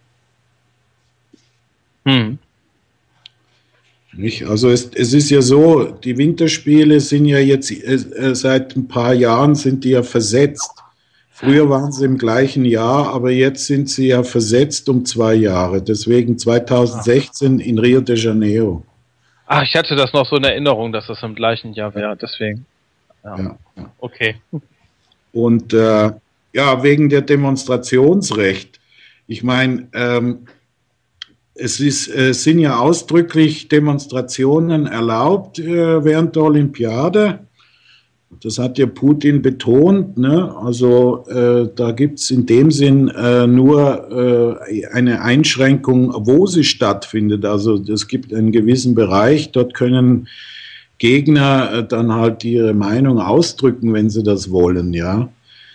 Nicht? Also es ist ja so, die Winterspiele sind ja jetzt seit ein paar Jahren sind die ja versetzt. Früher waren sie im gleichen Jahr, aber jetzt sind sie ja versetzt um 2 Jahre. Deswegen 2016 in Rio de Janeiro. Ach, ich hatte das noch so in Erinnerung, dass das im gleichen Jahr wäre, deswegen. Ja. Okay. Und ja, wegen der Demonstrationsrecht. Ich meine, es sind ja ausdrücklich Demonstrationen erlaubt während der Olympiade. Das hat ja Putin betont, ne? Also da gibt es in dem Sinn nur eine Einschränkung, wo sie stattfindet. Also es gibt einen gewissen Bereich, dort können Gegner dann halt ihre Meinung ausdrücken, wenn sie das wollen, ja.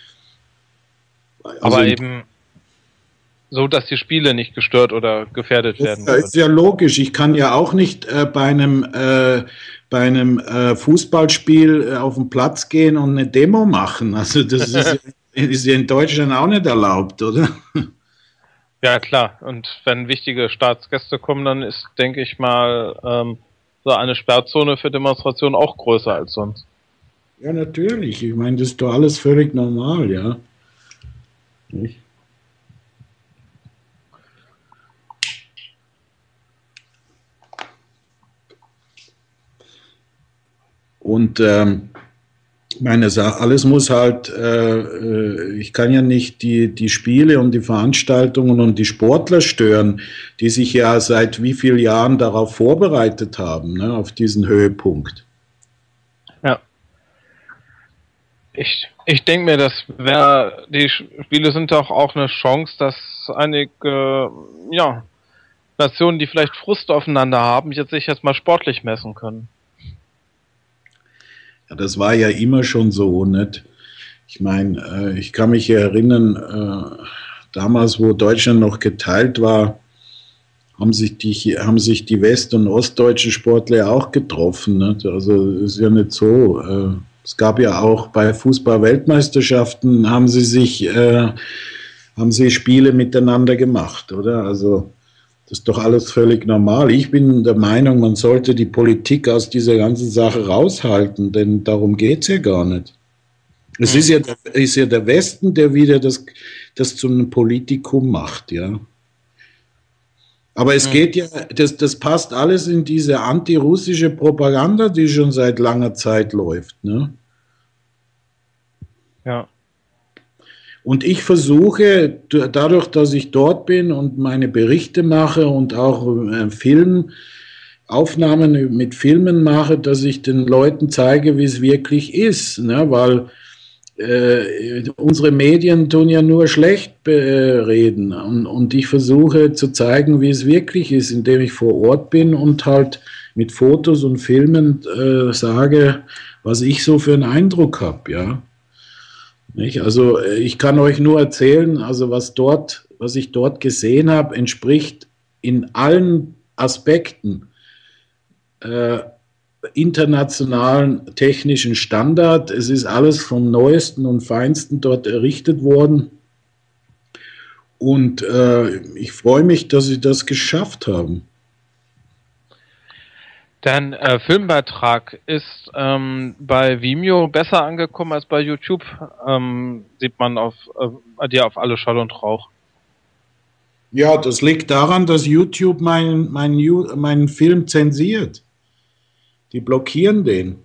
Also aber eben so, dass die Spiele nicht gestört oder gefährdet werden. Das ist ja logisch. Ich kann ja auch nicht bei einem Fußballspiel auf den Platz gehen und eine Demo machen. Also das ist ja in Deutschland auch nicht erlaubt, oder? Ja, klar. Und wenn wichtige Staatsgäste kommen, dann ist, denke ich mal, so eine Sperrzone für Demonstrationen auch größer als sonst. Ja, natürlich. Ich meine, das ist doch alles völlig normal, ja. Nicht? Und meine, alles muss halt, ich kann ja nicht die Spiele und die Veranstaltungen und die Sportler stören, die sich ja seit wie vielen Jahren darauf vorbereitet haben, ne, auf diesen Höhepunkt. Ja. Ich denke mir, die Spiele sind doch auch eine Chance, dass einige, ja, Nationen, die vielleicht Frust aufeinander haben, sich jetzt mal sportlich messen können. Ja, das war ja immer schon so, nicht? Ich meine, ich kann mich erinnern, damals, wo Deutschland noch geteilt war, haben sich die west- und ostdeutschen Sportler auch getroffen. Nicht? Also ist ja nicht so. Es gab ja auch bei Fußball-Weltmeisterschaften haben sie Spiele miteinander gemacht, oder? Also das ist doch alles völlig normal. Ich bin der Meinung, man sollte die Politik aus dieser ganzen Sache raushalten, denn darum geht es ja gar nicht. Es ist ja der Westen, der wieder das zu einem Politikum macht, ja. Aber es geht ja, das passt alles in diese antirussische Propaganda, die schon seit langer Zeit läuft, ne? Ja. Und ich versuche, dadurch, dass ich dort bin und meine Berichte mache und auch Aufnahmen mit Filmen mache, dass ich den Leuten zeige, wie es wirklich ist. Ne? Weil unsere Medien tun ja nur schlecht reden. Und ich versuche zu zeigen, wie es wirklich ist, indem ich vor Ort bin und halt mit Fotos und Filmen sage, was ich so für einen Eindruck habe, ja. Nicht? Also ich kann euch nur erzählen, also was ich dort gesehen habe, entspricht in allen Aspekten internationalen technischen Standard. Es ist alles vom Neuesten und Feinsten dort errichtet worden. Und ich freue mich, dass sie das geschafft haben. Dein Filmbeitrag ist bei Vimeo besser angekommen als bei YouTube. Sieht man bei dir auf alle Schall und Rauch. Ja, das liegt daran, dass YouTube meinen Film zensiert. Die blockieren den.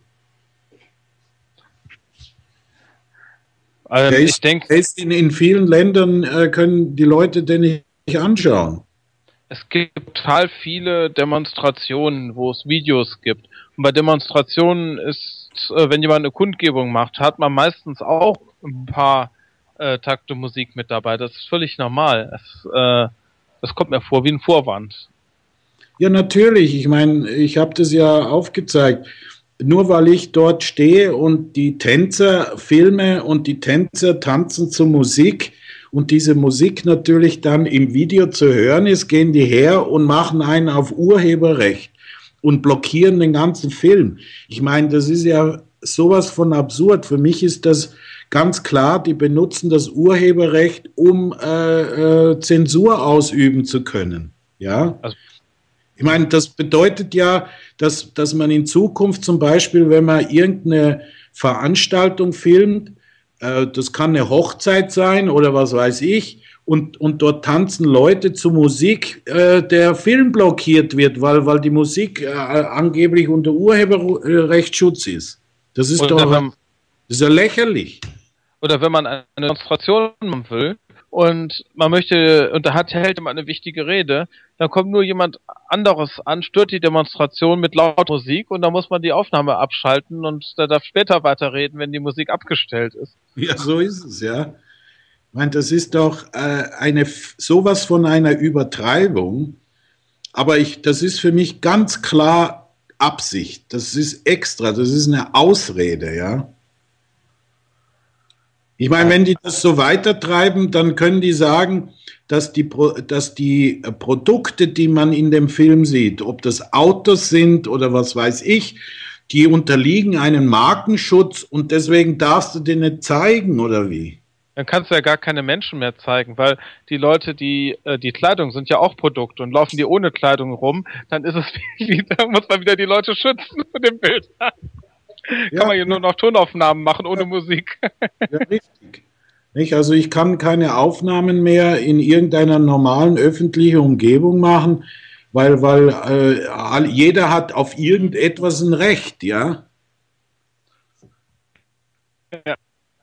Ich denke, in vielen Ländern können die Leute den nicht anschauen. es gibt total viele Demonstrationen, wo es Videos gibt. Und bei Demonstrationen ist, wenn jemand eine Kundgebung macht, hat man meistens auch ein paar Takte Musik mit dabei. Das ist völlig normal. Das kommt mir vor wie ein Vorwand. Ja, natürlich. Ich meine, ich habe das ja aufgezeigt. Nur weil ich dort stehe und die Tänzer filme und die Tänzer tanzen zur Musik und diese Musik natürlich dann im Video zu hören ist, gehen die her und machen einen auf Urheberrecht und blockieren den ganzen Film. Ich meine, das ist ja sowas von absurd. Für mich ist das ganz klar, die benutzen das Urheberrecht, um Zensur ausüben zu können. Ja. Also, ich meine, das bedeutet ja, dass man in Zukunft zum Beispiel, wenn man irgendeine Veranstaltung filmt, das kann eine Hochzeit sein oder was weiß ich, und dort tanzen Leute zu Musik, der Film blockiert wird, weil die Musik angeblich unter Urheberrechtsschutz ist. Das ist doch das ist ja lächerlich. Oder wenn man eine Demonstration machen will und man möchte, und da hält man eine wichtige Rede, dann kommt nur jemand anderes an, stört die Demonstration mit lauter Musik und dann muss man die Aufnahme abschalten und da darf später weiterreden, wenn die Musik abgestellt ist. Ja, so ist es, ja. Ich meine, das ist doch sowas von einer Übertreibung, aber das ist für mich ganz klar Absicht. Das ist extra, das ist eine Ausrede, ja. Ich meine, wenn die das so weitertreiben, dann können die sagen, dass die Produkte, die man in dem Film sieht, ob das Autos sind oder was weiß ich, die unterliegen einem Markenschutz und deswegen darfst du den nicht zeigen, oder wie? Dann kannst du ja gar keine Menschen mehr zeigen, weil die Leute, die Kleidung sind ja auch Produkte und laufen die ohne Kleidung rum, dann ist es wieder, muss man wieder die Leute schützen von dem Bild. Kann man hier nur noch Tonaufnahmen machen ohne Musik. Ja, richtig. Nicht? Also ich kann keine Aufnahmen mehr in irgendeiner normalen öffentlichen Umgebung machen, weil jeder hat auf irgendetwas ein Recht, ja. Ja.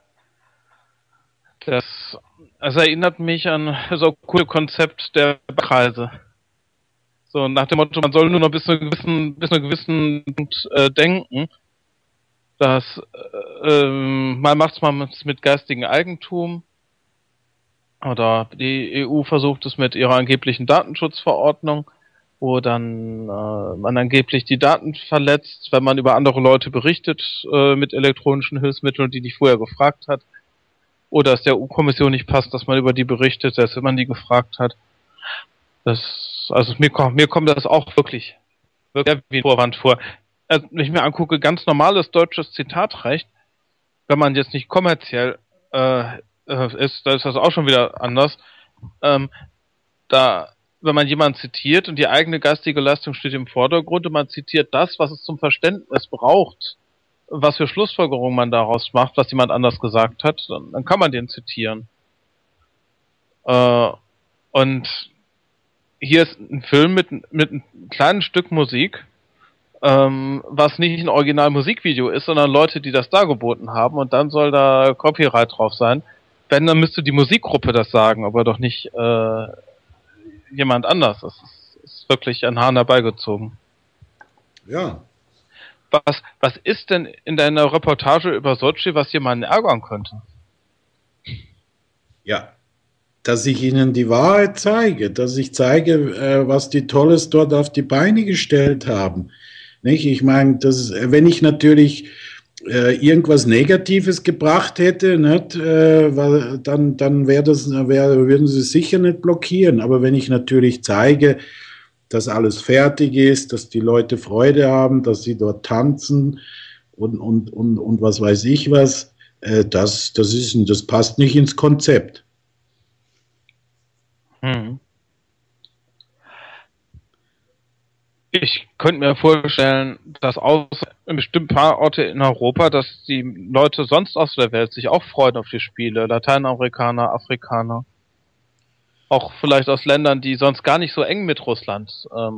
Das erinnert mich an so ein cooles Konzept der Kreise. So nach dem Motto, man soll nur noch bis zu einem gewissen Punkt denken. Man macht es mal mit geistigem Eigentum oder die EU versucht es mit ihrer angeblichen Datenschutzverordnung, wo dann man angeblich die Daten verletzt, wenn man über andere Leute berichtet mit elektronischen Hilfsmitteln, die vorher gefragt hat, oder es der EU-Kommission nicht passt, dass man über die berichtet, selbst wenn man die gefragt hat. Also mir kommt das auch wirklich wie ein Vorwand vor. Also, wenn ich mir angucke, ganz normales deutsches Zitatrecht, wenn man jetzt nicht kommerziell ist, da ist das auch schon wieder anders. Wenn man jemanden zitiert und die eigene geistige Leistung steht im Vordergrund und man zitiert das, was es zum Verständnis braucht, was für Schlussfolgerungen man daraus macht, was jemand anders gesagt hat, dann kann man den zitieren. Und hier ist ein Film mit einem kleinen Stück Musik, was nicht ein Original-Musikvideo ist, sondern Leute, die das dargeboten haben und dann soll da Copyright drauf sein. Wenn, dann müsste die Musikgruppe das sagen, aber doch nicht jemand anders. Das ist wirklich ein Hahn herbeigezogen. Ja. Was ist denn in deiner Reportage über Sochi, was jemanden ärgern könnte? Ja, dass ich Ihnen die Wahrheit zeige, dass ich zeige, was die Tolles dort auf die Beine gestellt haben. Nicht? Ich meine, wenn ich natürlich irgendwas Negatives gebracht hätte, nicht, dann würden sie sicher nicht blockieren. Aber wenn ich natürlich zeige, dass alles fertig ist, dass die Leute Freude haben, dass sie dort tanzen und was weiß ich was, das passt nicht ins Konzept. Ich könnte mir vorstellen, dass außer in bestimmten paar Orte in Europa, dass die Leute sonst aus der Welt sich auch freuen auf die Spiele. Lateinamerikaner, Afrikaner. Auch vielleicht aus Ländern, die sonst gar nicht so eng mit Russland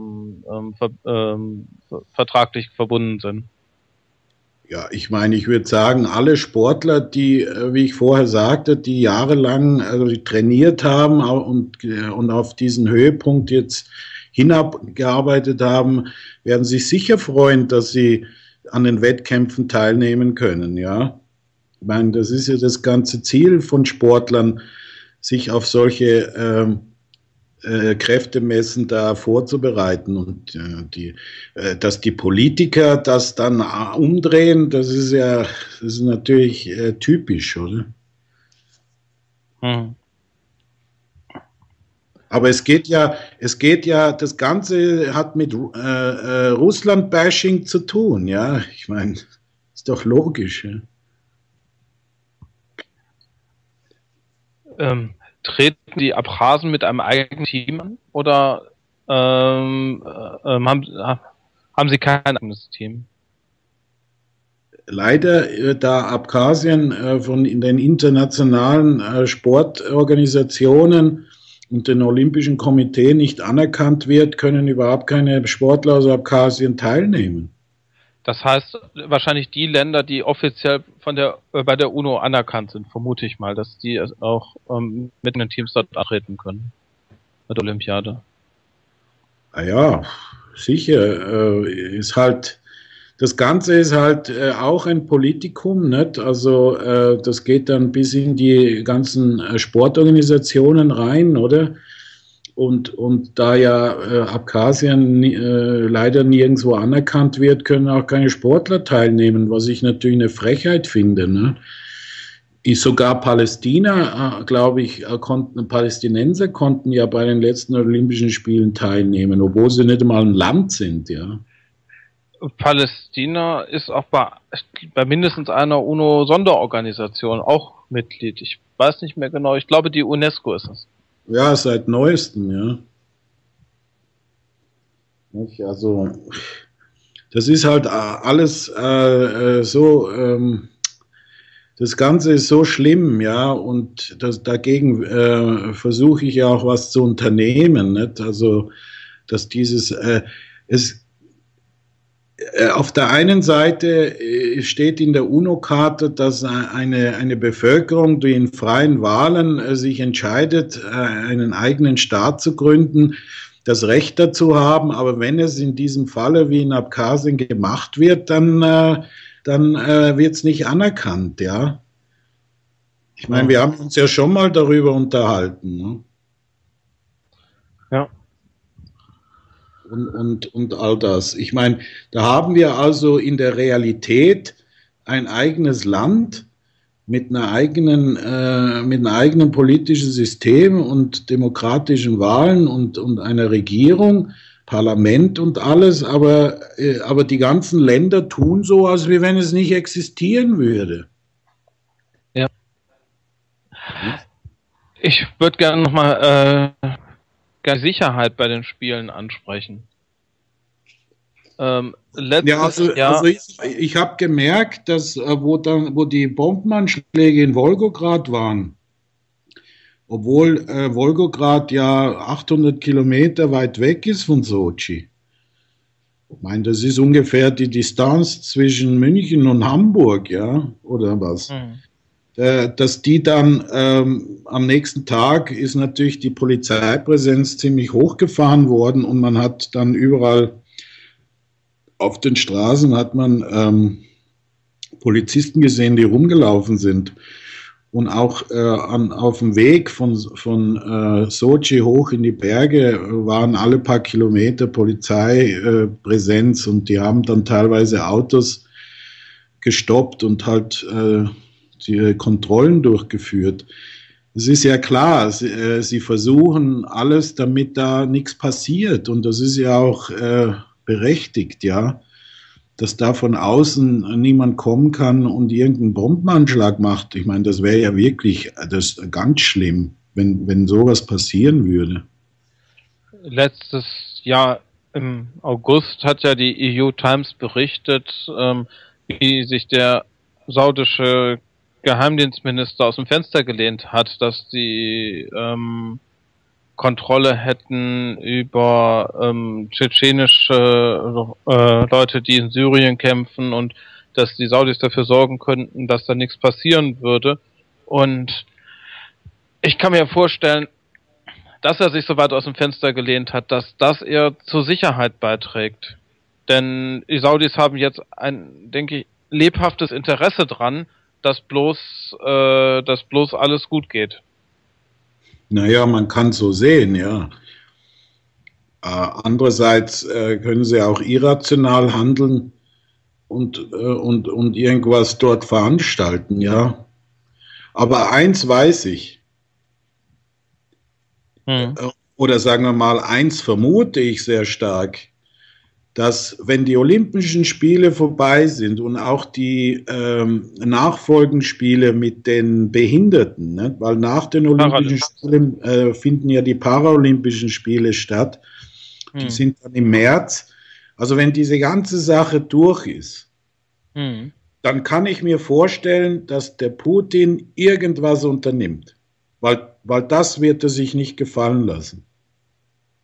vertraglich verbunden sind. Ja, ich meine, ich würde sagen, alle Sportler, die, wie ich vorher sagte, die jahrelang trainiert haben und auf diesen Höhepunkt jetzt hinabgearbeitet haben, werden sich sicher freuen, dass sie an den Wettkämpfen teilnehmen können, ja. Ich meine, das ist ja das ganze Ziel von Sportlern, sich auf solche Kräftemessen da vorzubereiten und dass die Politiker das dann umdrehen, das ist natürlich typisch, oder? Aber es geht ja, das Ganze hat mit Russland-Bashing zu tun, ja. Ich meine, ist doch logisch. Ja? Treten die Abchasen mit einem eigenen Team an oder haben sie kein eigenes Team? Leider, da Abchasien von in den internationalen Sportorganisationen und den Olympischen Komitee nicht anerkannt wird, können überhaupt keine Sportler aus Abchasien teilnehmen. Das heißt, wahrscheinlich die Länder, die offiziell bei der UNO anerkannt sind, vermute ich mal, dass die auch mit den Teams dort antreten können. Bei der Olympiade. Ja, sicher. Ist halt, das Ganze ist halt auch ein Politikum, nicht? Also das geht dann bis in die ganzen Sportorganisationen rein, oder? Und da ja Abkhazien leider nirgendwo anerkannt wird, können auch keine Sportler teilnehmen, was ich natürlich eine Frechheit finde. Ne? Sogar Palästina, glaube ich, Palästinenser konnten ja bei den letzten Olympischen Spielen teilnehmen, obwohl sie nicht einmal ein Land sind, ja. Palästina ist auch bei mindestens einer UNO-Sonderorganisation auch Mitglied. Ich weiß nicht mehr genau, ich glaube die UNESCO ist es. Ja, seit neuestem, ja. Also, das ist halt alles so, das Ganze ist so schlimm, ja, und dagegen versuche ich ja auch was zu unternehmen, nicht? Also, dass auf der einen Seite steht in der UNO-Charta, dass eine Bevölkerung, die in freien Wahlen sich entscheidet, einen eigenen Staat zu gründen, das Recht dazu haben. Aber wenn es in diesem Falle wie in Abkhazien gemacht wird, dann wird es nicht anerkannt, ja. Ich meine, wir haben uns ja schon mal darüber unterhalten. Ne? Ja. Und all das. Ich meine, da haben wir also in der Realität ein eigenes Land mit einem eigenen politischen System und demokratischen Wahlen und einer Regierung, Parlament und alles, aber die ganzen Länder tun so, als wenn es nicht existieren würde. Ja. Ich würde gerne nochmal Sicherheit bei den Spielen ansprechen. Ich habe gemerkt, dass wo die Bombenanschläge in Wolgograd waren, obwohl Wolgograd ja 800 Kilometer weit weg ist von Sochi. Ich meine, das ist ungefähr die Distanz zwischen München und Hamburg, ja, oder was? Dass die dann am nächsten Tag ist natürlich die Polizeipräsenz ziemlich hochgefahren worden und man hat dann überall auf den Straßen hat man Polizisten gesehen, die rumgelaufen sind. Und auch auf dem Weg von Sochi hoch in die Berge waren alle paar Kilometer Polizeipräsenz und die haben dann teilweise Autos gestoppt und halt die Kontrollen durchgeführt. Es ist ja klar, sie versuchen alles, damit da nichts passiert. Und das ist ja auch berechtigt, ja, dass da von außen niemand kommen kann und irgendeinen Bombenanschlag macht. Ich meine, das wäre ja wirklich ganz schlimm, wenn sowas passieren würde. Letztes Jahr im August hat ja die EU Times berichtet, wie sich der saudische Geheimdienstminister aus dem Fenster gelehnt hat, dass die Kontrolle hätten über tschetschenische Leute, die in Syrien kämpfen und dass die Saudis dafür sorgen könnten, dass da nichts passieren würde. Und ich kann mir vorstellen, dass er sich so weit aus dem Fenster gelehnt hat, dass das eher zur Sicherheit beiträgt. Denn die Saudis haben jetzt ein, denke ich, lebhaftes Interesse dran, dass bloß alles gut geht. Naja, man kann so sehen, ja. Andererseits können sie auch irrational handeln und irgendwas dort veranstalten, ja. Aber eins weiß ich, oder sagen wir mal, eins vermute ich sehr stark, dass wenn die Olympischen Spiele vorbei sind und auch die nachfolgenden Spiele mit den Behinderten, ne? Weil nach den Olympischen Spielen finden ja die Paralympischen Spiele statt, die sind dann im März. Also wenn diese ganze Sache durch ist, dann kann ich mir vorstellen, dass der Putin irgendwas unternimmt, weil das wird er sich nicht gefallen lassen.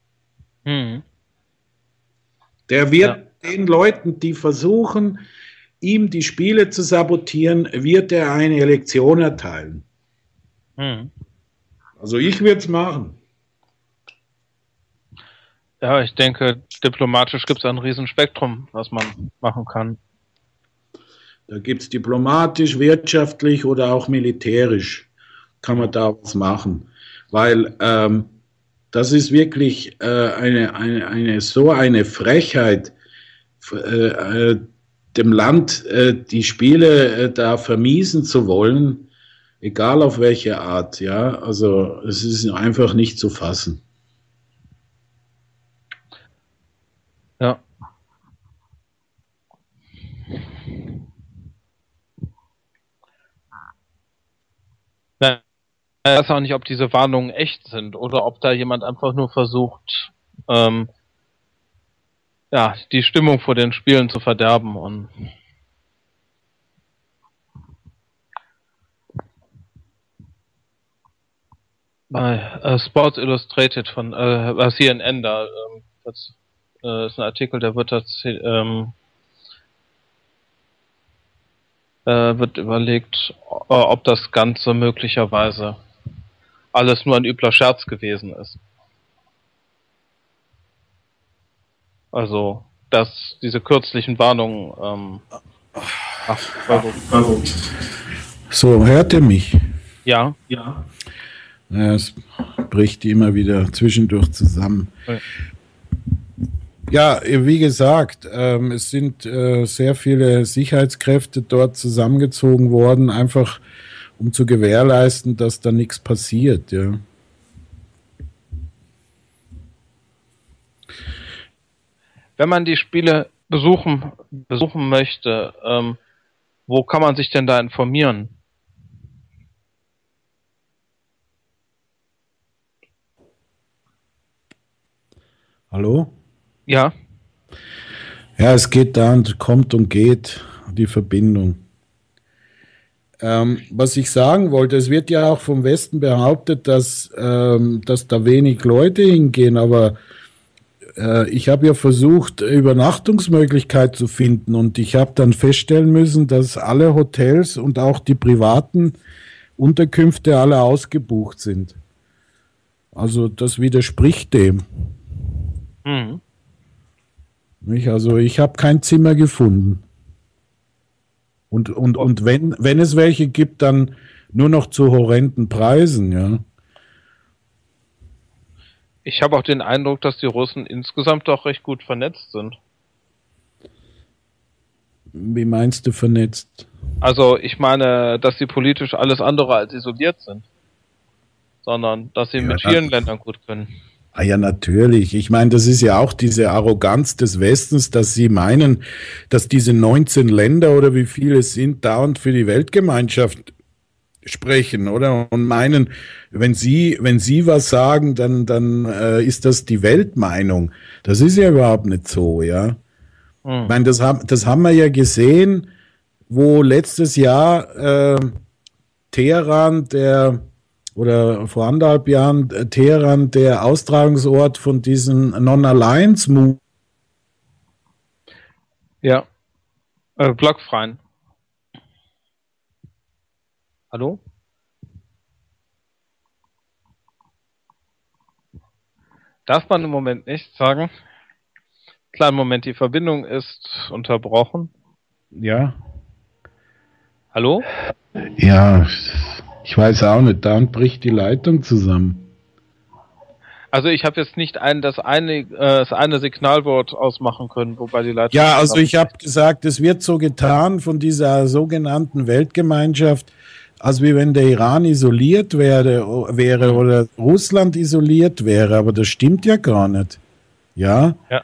Der wird den Leuten, die versuchen, ihm die Spiele zu sabotieren, wird er eine Lektion erteilen. Also ich würde es machen. Ja, ich denke, diplomatisch gibt es ein Riesenspektrum, was man machen kann. Da gibt es diplomatisch, wirtschaftlich oder auch militärisch, kann man da was machen. Weil das ist wirklich so eine Frechheit, dem Land die Spiele da vermiesen zu wollen, egal auf welche Art. Ja, also es ist einfach nicht zu fassen. Ja. Ich weiß auch nicht, ob diese Warnungen echt sind oder ob da jemand einfach nur versucht, die Stimmung vor den Spielen zu verderben. Und bei Sports Illustrated von CNN, das ist ein Artikel, der wird wird überlegt, ob das Ganze möglicherweise alles nur ein übler Scherz gewesen ist. Also, dass diese kürzlichen Warnungen So, hört ihr mich? Ja. Ja, es bricht immer wieder zwischendurch zusammen. Ja, wie gesagt, es sind sehr viele Sicherheitskräfte dort zusammengezogen worden, einfach um zu gewährleisten, dass da nichts passiert. Ja. Wenn man die Spiele besuchen möchte, wo kann man sich denn da informieren? Hallo? Ja. Ja, es geht da und kommt und geht, die Verbindung. Was ich sagen wollte, es wird ja auch vom Westen behauptet, dass da wenig Leute hingehen, aber ich habe ja versucht, Übernachtungsmöglichkeit zu finden und ich habe dann feststellen müssen, dass alle Hotels und auch die privaten Unterkünfte alle ausgebucht sind. Also das widerspricht dem. Nicht? Also ich habe kein Zimmer gefunden. Und wenn es welche gibt, dann nur noch zu horrenden Preisen, ja. Ich habe auch den Eindruck, dass die Russen insgesamt doch recht gut vernetzt sind. Wie meinst du vernetzt? Also ich meine, dass sie politisch alles andere als isoliert sind, sondern dass sie mit vielen Ländern gut können. Ah ja, natürlich. Ich meine, das ist ja auch diese Arroganz des Westens, dass sie meinen, dass diese 19 Länder oder wie viele es sind, dauernd für die Weltgemeinschaft sprechen, oder? Und meinen, wenn sie was sagen, dann ist das die Weltmeinung. Das ist ja überhaupt nicht so, ja. Ich meine, das haben wir ja gesehen, wo letztes Jahr Teheran oder vor 1,5 Jahren Teheran der Austragungsort von diesen Non-Alliance-Move. Ja. Blockfreien. Hallo? Darf man im Moment nicht sagen? Kleinen Moment, die Verbindung ist unterbrochen. Ja. Hallo? Ja, ich weiß auch nicht, da bricht die Leitung zusammen. Also ich habe jetzt nicht das eine Signalwort ausmachen können, wobei die Leitung... Ja, also ich habe gesagt, es wird so getan von dieser sogenannten Weltgemeinschaft, als wie wenn der Iran isoliert wäre oder Russland isoliert wäre, aber das stimmt ja gar nicht. Ja? Ja.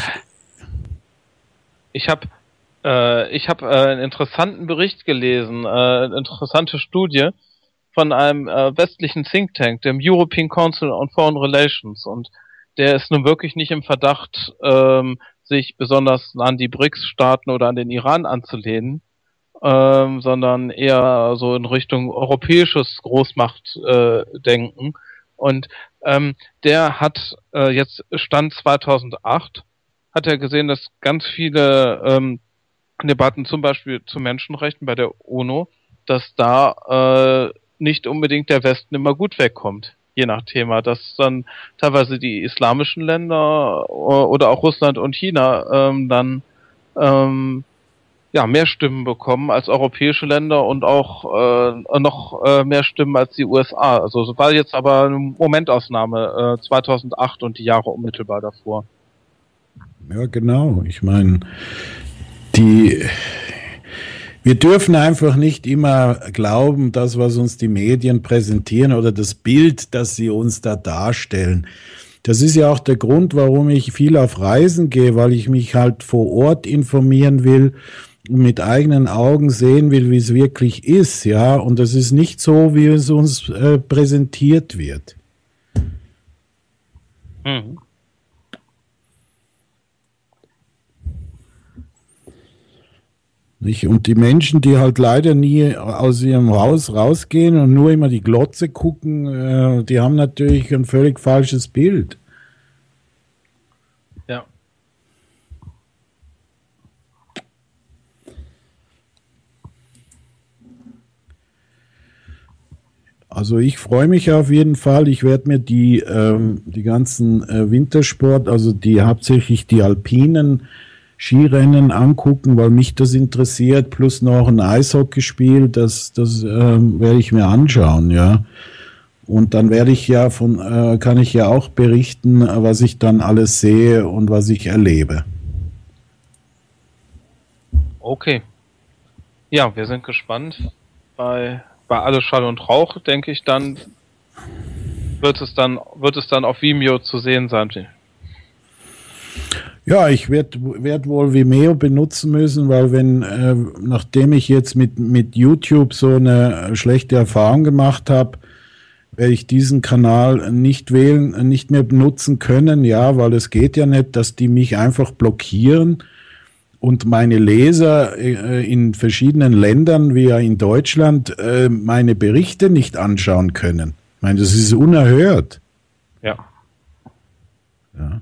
Ich habe einen interessanten Bericht gelesen, eine interessante Studie von einem westlichen Think Tank, dem European Council on Foreign Relations, und der ist nun wirklich nicht im Verdacht, sich besonders an die BRICS-Staaten oder an den Iran anzulehnen, sondern eher so in Richtung europäisches Großmachtdenken. Und der hat jetzt Stand 2008 hat er gesehen, dass ganz viele Debatten zum Beispiel zu Menschenrechten bei der UNO, dass da nicht unbedingt der Westen immer gut wegkommt, je nach Thema, dass dann teilweise die islamischen Länder oder auch Russland und China dann mehr Stimmen bekommen als europäische Länder und auch noch mehr Stimmen als die USA. Also so war jetzt aber eine Momentausnahme 2008 und die Jahre unmittelbar davor. Ja, genau. Ich meine, wir dürfen einfach nicht immer glauben, das, was uns die Medien präsentieren oder das Bild, das sie uns da darstellen. Das ist ja auch der Grund, warum ich viel auf Reisen gehe, weil ich mich halt vor Ort informieren will und mit eigenen Augen sehen will, wie es wirklich ist, ja. Und das ist nicht so, wie es uns präsentiert wird. Mhm. Und die Menschen, die halt leider nie aus ihrem Haus rausgehen und nur immer die Glotze gucken, die haben natürlich ein völlig falsches Bild. Ja. Also ich freue mich auf jeden Fall. Ich werde mir die ganzen Wintersport, also hauptsächlich die alpinen Skirennen angucken, weil mich das interessiert, plus noch ein Eishockeyspiel, das werde ich mir anschauen, ja. Und dann kann ich ja auch berichten, was ich dann alles sehe und was ich erlebe. Okay. Ja, wir sind gespannt. Bei Alles Schall und Rauch, denke ich, dann wird es dann auf Vimeo zu sehen sein. Ja, ich werd wohl Vimeo benutzen müssen, weil nachdem ich jetzt mit YouTube so eine schlechte Erfahrung gemacht habe, werde ich diesen Kanal nicht mehr benutzen können, ja, weil es geht ja nicht, dass die mich einfach blockieren und meine Leser in verschiedenen Ländern, wie ja in Deutschland, meine Berichte nicht anschauen können. Ich meine, das ist unerhört. Ja. Ja.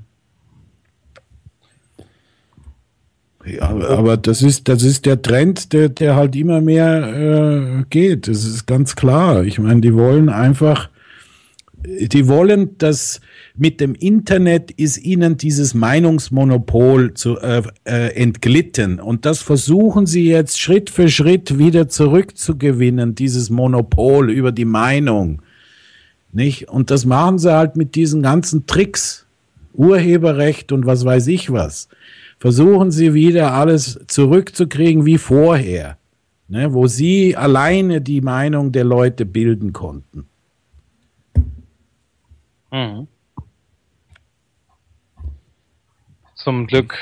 Ja, aber das ist der Trend, der halt immer mehr geht. Das ist ganz klar. Ich meine, die wollen, dass mit dem Internet ist ihnen dieses Meinungsmonopol entglitten. Und das versuchen sie jetzt Schritt für Schritt wieder zurückzugewinnen, dieses Monopol über die Meinung. Nicht? Und das machen sie halt mit diesen ganzen Tricks, Urheberrecht und was weiß ich was. Versuchen sie wieder alles zurückzukriegen wie vorher, ne, wo sie alleine die Meinung der Leute bilden konnten. Mhm. Zum Glück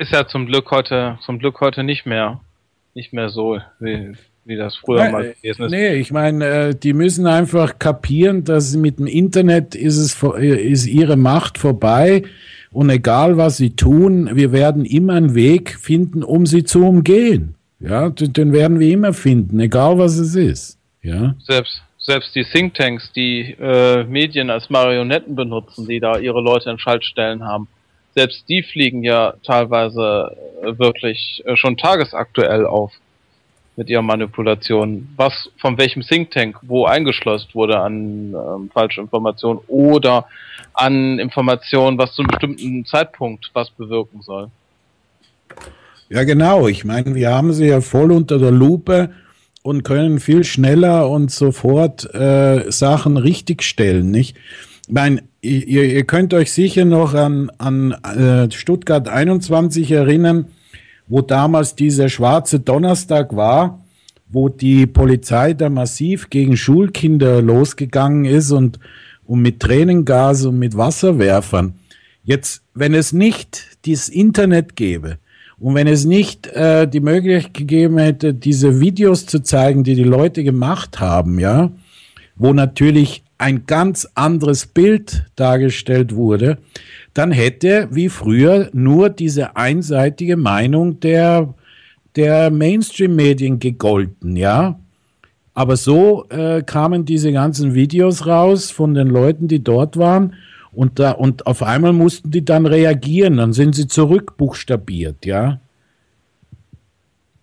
heute nicht mehr so, wie das früher mal gewesen ist. Nee, ich meine, die müssen einfach kapieren, dass mit dem Internet ist ihre Macht vorbei. Und egal, was sie tun, wir werden immer einen Weg finden, um sie zu umgehen. Ja, den werden wir immer finden, egal was es ist. Ja. Selbst die Thinktanks, die Medien als Marionetten benutzen, die da ihre Leute in Schaltstellen haben, selbst die fliegen ja teilweise wirklich schon tagesaktuell auf mit ihrer Manipulation. Was von welchem Thinktank wo eingeschleust wurde an falsche Informationen oder an Informationen, was zu einem bestimmten Zeitpunkt was bewirken soll. Ja, genau. Ich meine, wir haben sie ja voll unter der Lupe und können viel schneller und sofort Sachen richtigstellen, nicht? Ich meine, ihr könnt euch sicher noch an Stuttgart 21 erinnern, wo damals dieser schwarze Donnerstag war, wo die Polizei da massiv gegen Schulkinder losgegangen ist und mit Tränengas und mit Wasserwerfern. Jetzt, wenn es nicht dieses Internet gäbe und wenn es nicht die Möglichkeit gegeben hätte, diese Videos zu zeigen, die Leute gemacht haben, ja, wo natürlich ein ganz anderes Bild dargestellt wurde, dann hätte wie früher nur diese einseitige Meinung der Mainstream-Medien gegolten, ja. Aber so kamen diese ganzen Videos raus von den Leuten, die dort waren, und auf einmal mussten die dann reagieren, dann sind sie zurückbuchstabiert, ja.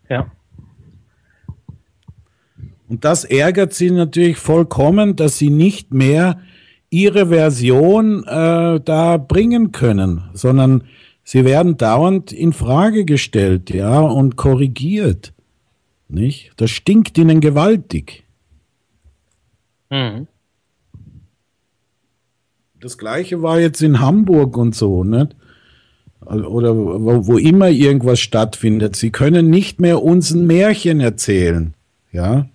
Ja. Und das ärgert sie natürlich vollkommen, dass sie nicht mehr ihre Version da bringen können, sondern sie werden dauernd in Frage gestellt, ja, und korrigiert. Nicht? Das stinkt ihnen gewaltig. Mhm. Das Gleiche war jetzt in Hamburg und so, nicht? Oder wo immer irgendwas stattfindet. Sie können nicht mehr uns ein Märchen erzählen, ja.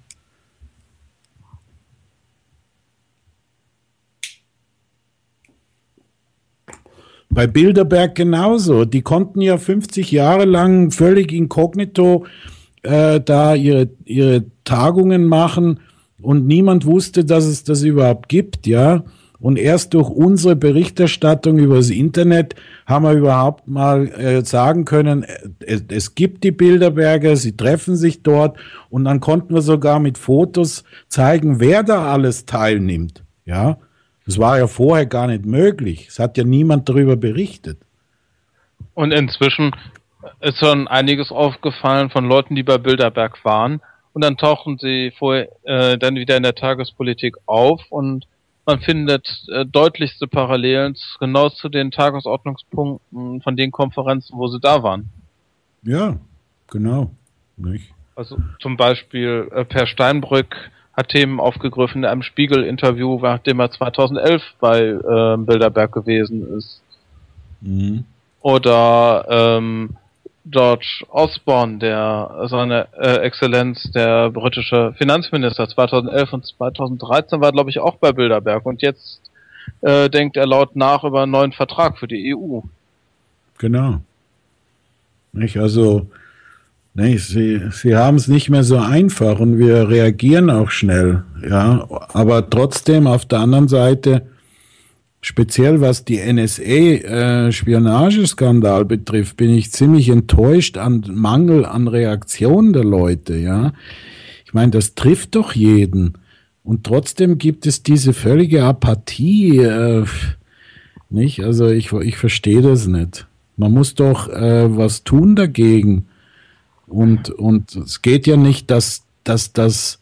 Bei Bilderberg genauso. Die konnten ja 50 Jahre lang völlig inkognito da ihre Tagungen machen und niemand wusste, dass es das überhaupt gibt, ja. Und erst durch unsere Berichterstattung über das Internet haben wir überhaupt mal sagen können, es gibt die Bilderberger, sie treffen sich dort und dann konnten wir sogar mit Fotos zeigen, wer da alles teilnimmt, ja. Das war ja vorher gar nicht möglich. Es hat ja niemand darüber berichtet. Und inzwischen ist schon einiges aufgefallen von Leuten, die bei Bilderberg waren. Und dann tauchen sie dann wieder in der Tagespolitik auf und man findet deutlichste Parallelen genau zu den Tagesordnungspunkten von den Konferenzen, wo sie da waren. Ja, genau. Nicht? Also zum Beispiel Per Steinbrück hat Themen aufgegriffen in einem Spiegel-Interview, nachdem er 2011 bei Bilderberg gewesen ist. Mhm. Oder George Osborne, seine Exzellenz, der britische Finanzminister 2011 und 2013 war, glaube ich, auch bei Bilderberg. Und jetzt denkt er laut nach über einen neuen Vertrag für die EU. Genau. Nicht? Also, nicht, sie haben es nicht mehr so einfach und wir reagieren auch schnell. Ja, aber trotzdem auf der anderen Seite, speziell was die NSA-Spionageskandal betrifft, bin ich ziemlich enttäuscht an Mangel an Reaktion der Leute. Ja, ich meine, das trifft doch jeden. Und trotzdem gibt es diese völlige Apathie. Nicht? Also ich verstehe das nicht. Man muss doch was tun dagegen. Und es geht ja nicht, dass das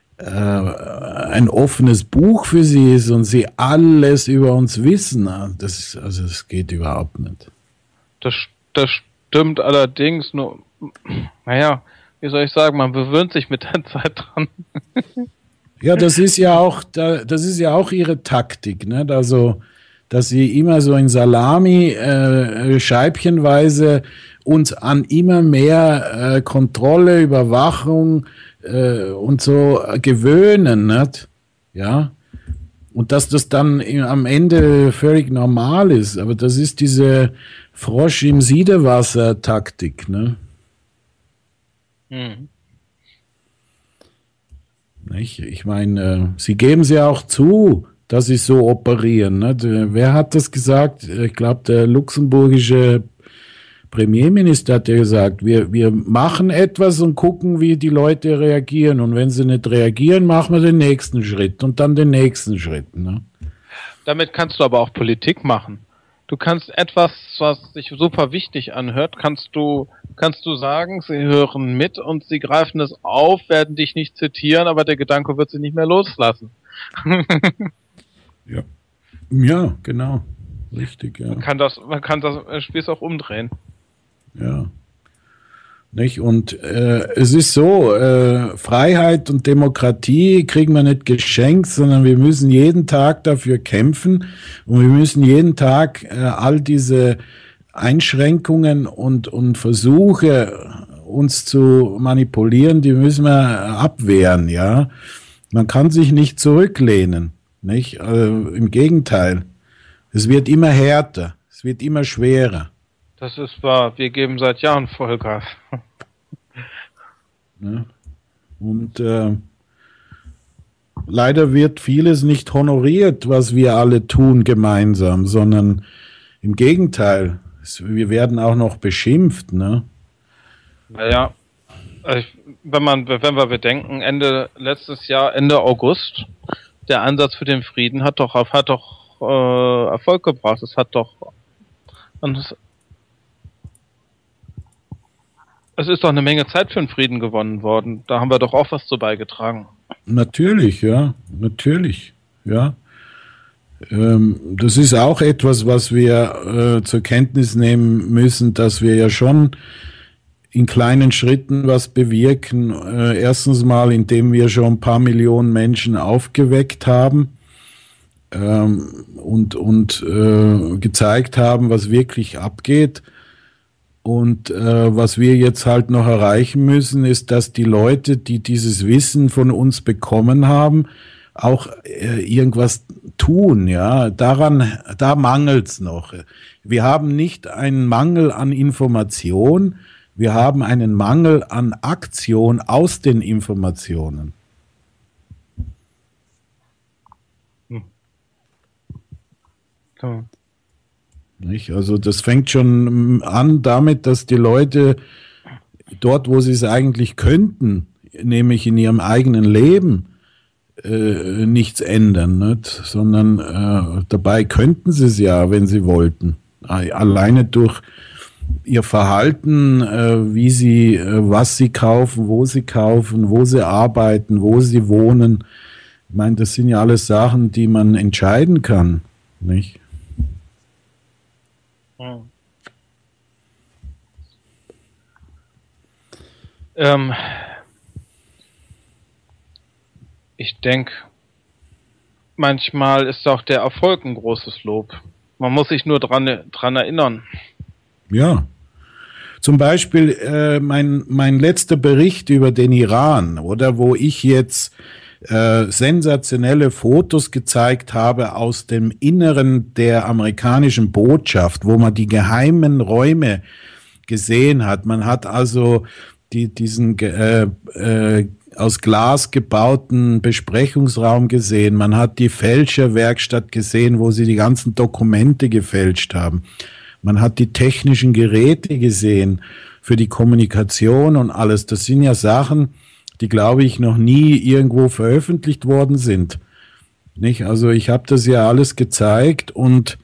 ein offenes Buch für sie ist und sie alles über uns wissen. Das geht überhaupt nicht. Das stimmt allerdings, nur, naja, wie soll ich sagen, man gewöhnt sich mit der Zeit dran. Ja, das ist ja auch ihre Taktik, ne? Also, dass sie immer so in Salami scheibchenweise uns an immer mehr Kontrolle, Überwachung und so gewöhnen, nicht? Ja. Und dass das dann am Ende völlig normal ist. Aber das ist diese Frosch im Siedewasser-Taktik, ne? Mhm. Nicht? Ich meine, sie geben es ja auch zu, dass sie so operieren. Ne? Wer hat das gesagt? Ich glaube, der luxemburgische Premierminister hat ja gesagt, wir machen etwas und gucken, wie die Leute reagieren. Und wenn sie nicht reagieren, machen wir den nächsten Schritt und dann den nächsten Schritt. Ne? Damit kannst du aber auch Politik machen. Du kannst etwas, was sich super wichtig anhört, kannst du sagen, sie hören mit und sie greifen es auf, werden dich nicht zitieren, aber der Gedanke wird sie nicht mehr loslassen. Ja. Ja, genau. Richtig, ja. Man kann das Spiel auch umdrehen. Ja. Nicht? Und es ist so, Freiheit und Demokratie kriegen wir nicht geschenkt, sondern wir müssen jeden Tag dafür kämpfen und wir müssen jeden Tag all diese Einschränkungen und Versuche, uns zu manipulieren, die müssen wir abwehren, ja. Man kann sich nicht zurücklehnen, nicht? Im Gegenteil. Es wird immer härter, es wird immer schwerer. Das ist wahr. Wir geben seit Jahren Vollgas. Ne? Und leider wird vieles nicht honoriert, was wir alle tun gemeinsam, sondern im Gegenteil. Wir werden auch noch beschimpft. Ne? Naja, wenn wir bedenken, Ende August, der Ansatz für den Frieden hat doch Erfolg gebracht. Es ist doch eine Menge Zeit für den Frieden gewonnen worden. Da haben wir doch auch was zu beigetragen. Natürlich, ja, natürlich, ja. Das ist auch etwas, was wir zur Kenntnis nehmen müssen, dass wir ja schon in kleinen Schritten was bewirken. Erstens mal, indem wir schon ein paar Millionen Menschen aufgeweckt haben und gezeigt haben, was wirklich abgeht. Und was wir jetzt halt noch erreichen müssen, ist, dass die Leute, die dieses Wissen von uns bekommen haben, auch irgendwas tun, ja. Da mangelt's noch. Wir haben nicht einen Mangel an Information, wir haben einen Mangel an Aktion aus den Informationen. Ja. Nicht? Also das fängt schon an damit, dass die Leute dort, wo sie es eigentlich könnten, nämlich in ihrem eigenen Leben, nichts ändern, nicht? Sondern dabei könnten sie es ja, wenn sie wollten. Alleine durch ihr Verhalten, was sie kaufen, wo sie arbeiten, wo sie wohnen. Ich meine, das sind ja alles Sachen, die man entscheiden kann, nicht? Ich denke, manchmal ist auch der Erfolg ein großes Lob. Man muss sich nur dran erinnern. Ja. Zum Beispiel mein letzter Bericht über den Iran, oder wo ich jetzt sensationelle Fotos gezeigt habe aus dem Inneren der amerikanischen Botschaft, wo man die geheimen Räume gesehen hat. Man hat also diesen aus Glas gebauten Besprechungsraum gesehen. Man hat die Fälscherwerkstatt gesehen, wo sie die ganzen Dokumente gefälscht haben. Man hat die technischen Geräte gesehen für die Kommunikation und alles. Das sind ja Sachen, die, glaube ich, noch nie irgendwo veröffentlicht worden sind. Nicht? Also ich habe das ja alles gezeigt und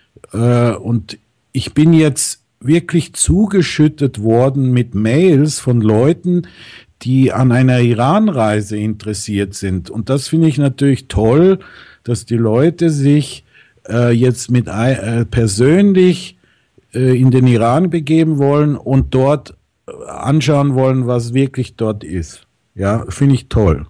ich bin jetzt wirklich zugeschüttet worden mit Mails von Leuten, die an einer Iran-Reise interessiert sind. Und das finde ich natürlich toll, dass die Leute sich jetzt persönlich in den Iran begeben wollen und dort anschauen wollen, was wirklich dort ist. Ja, finde ich toll.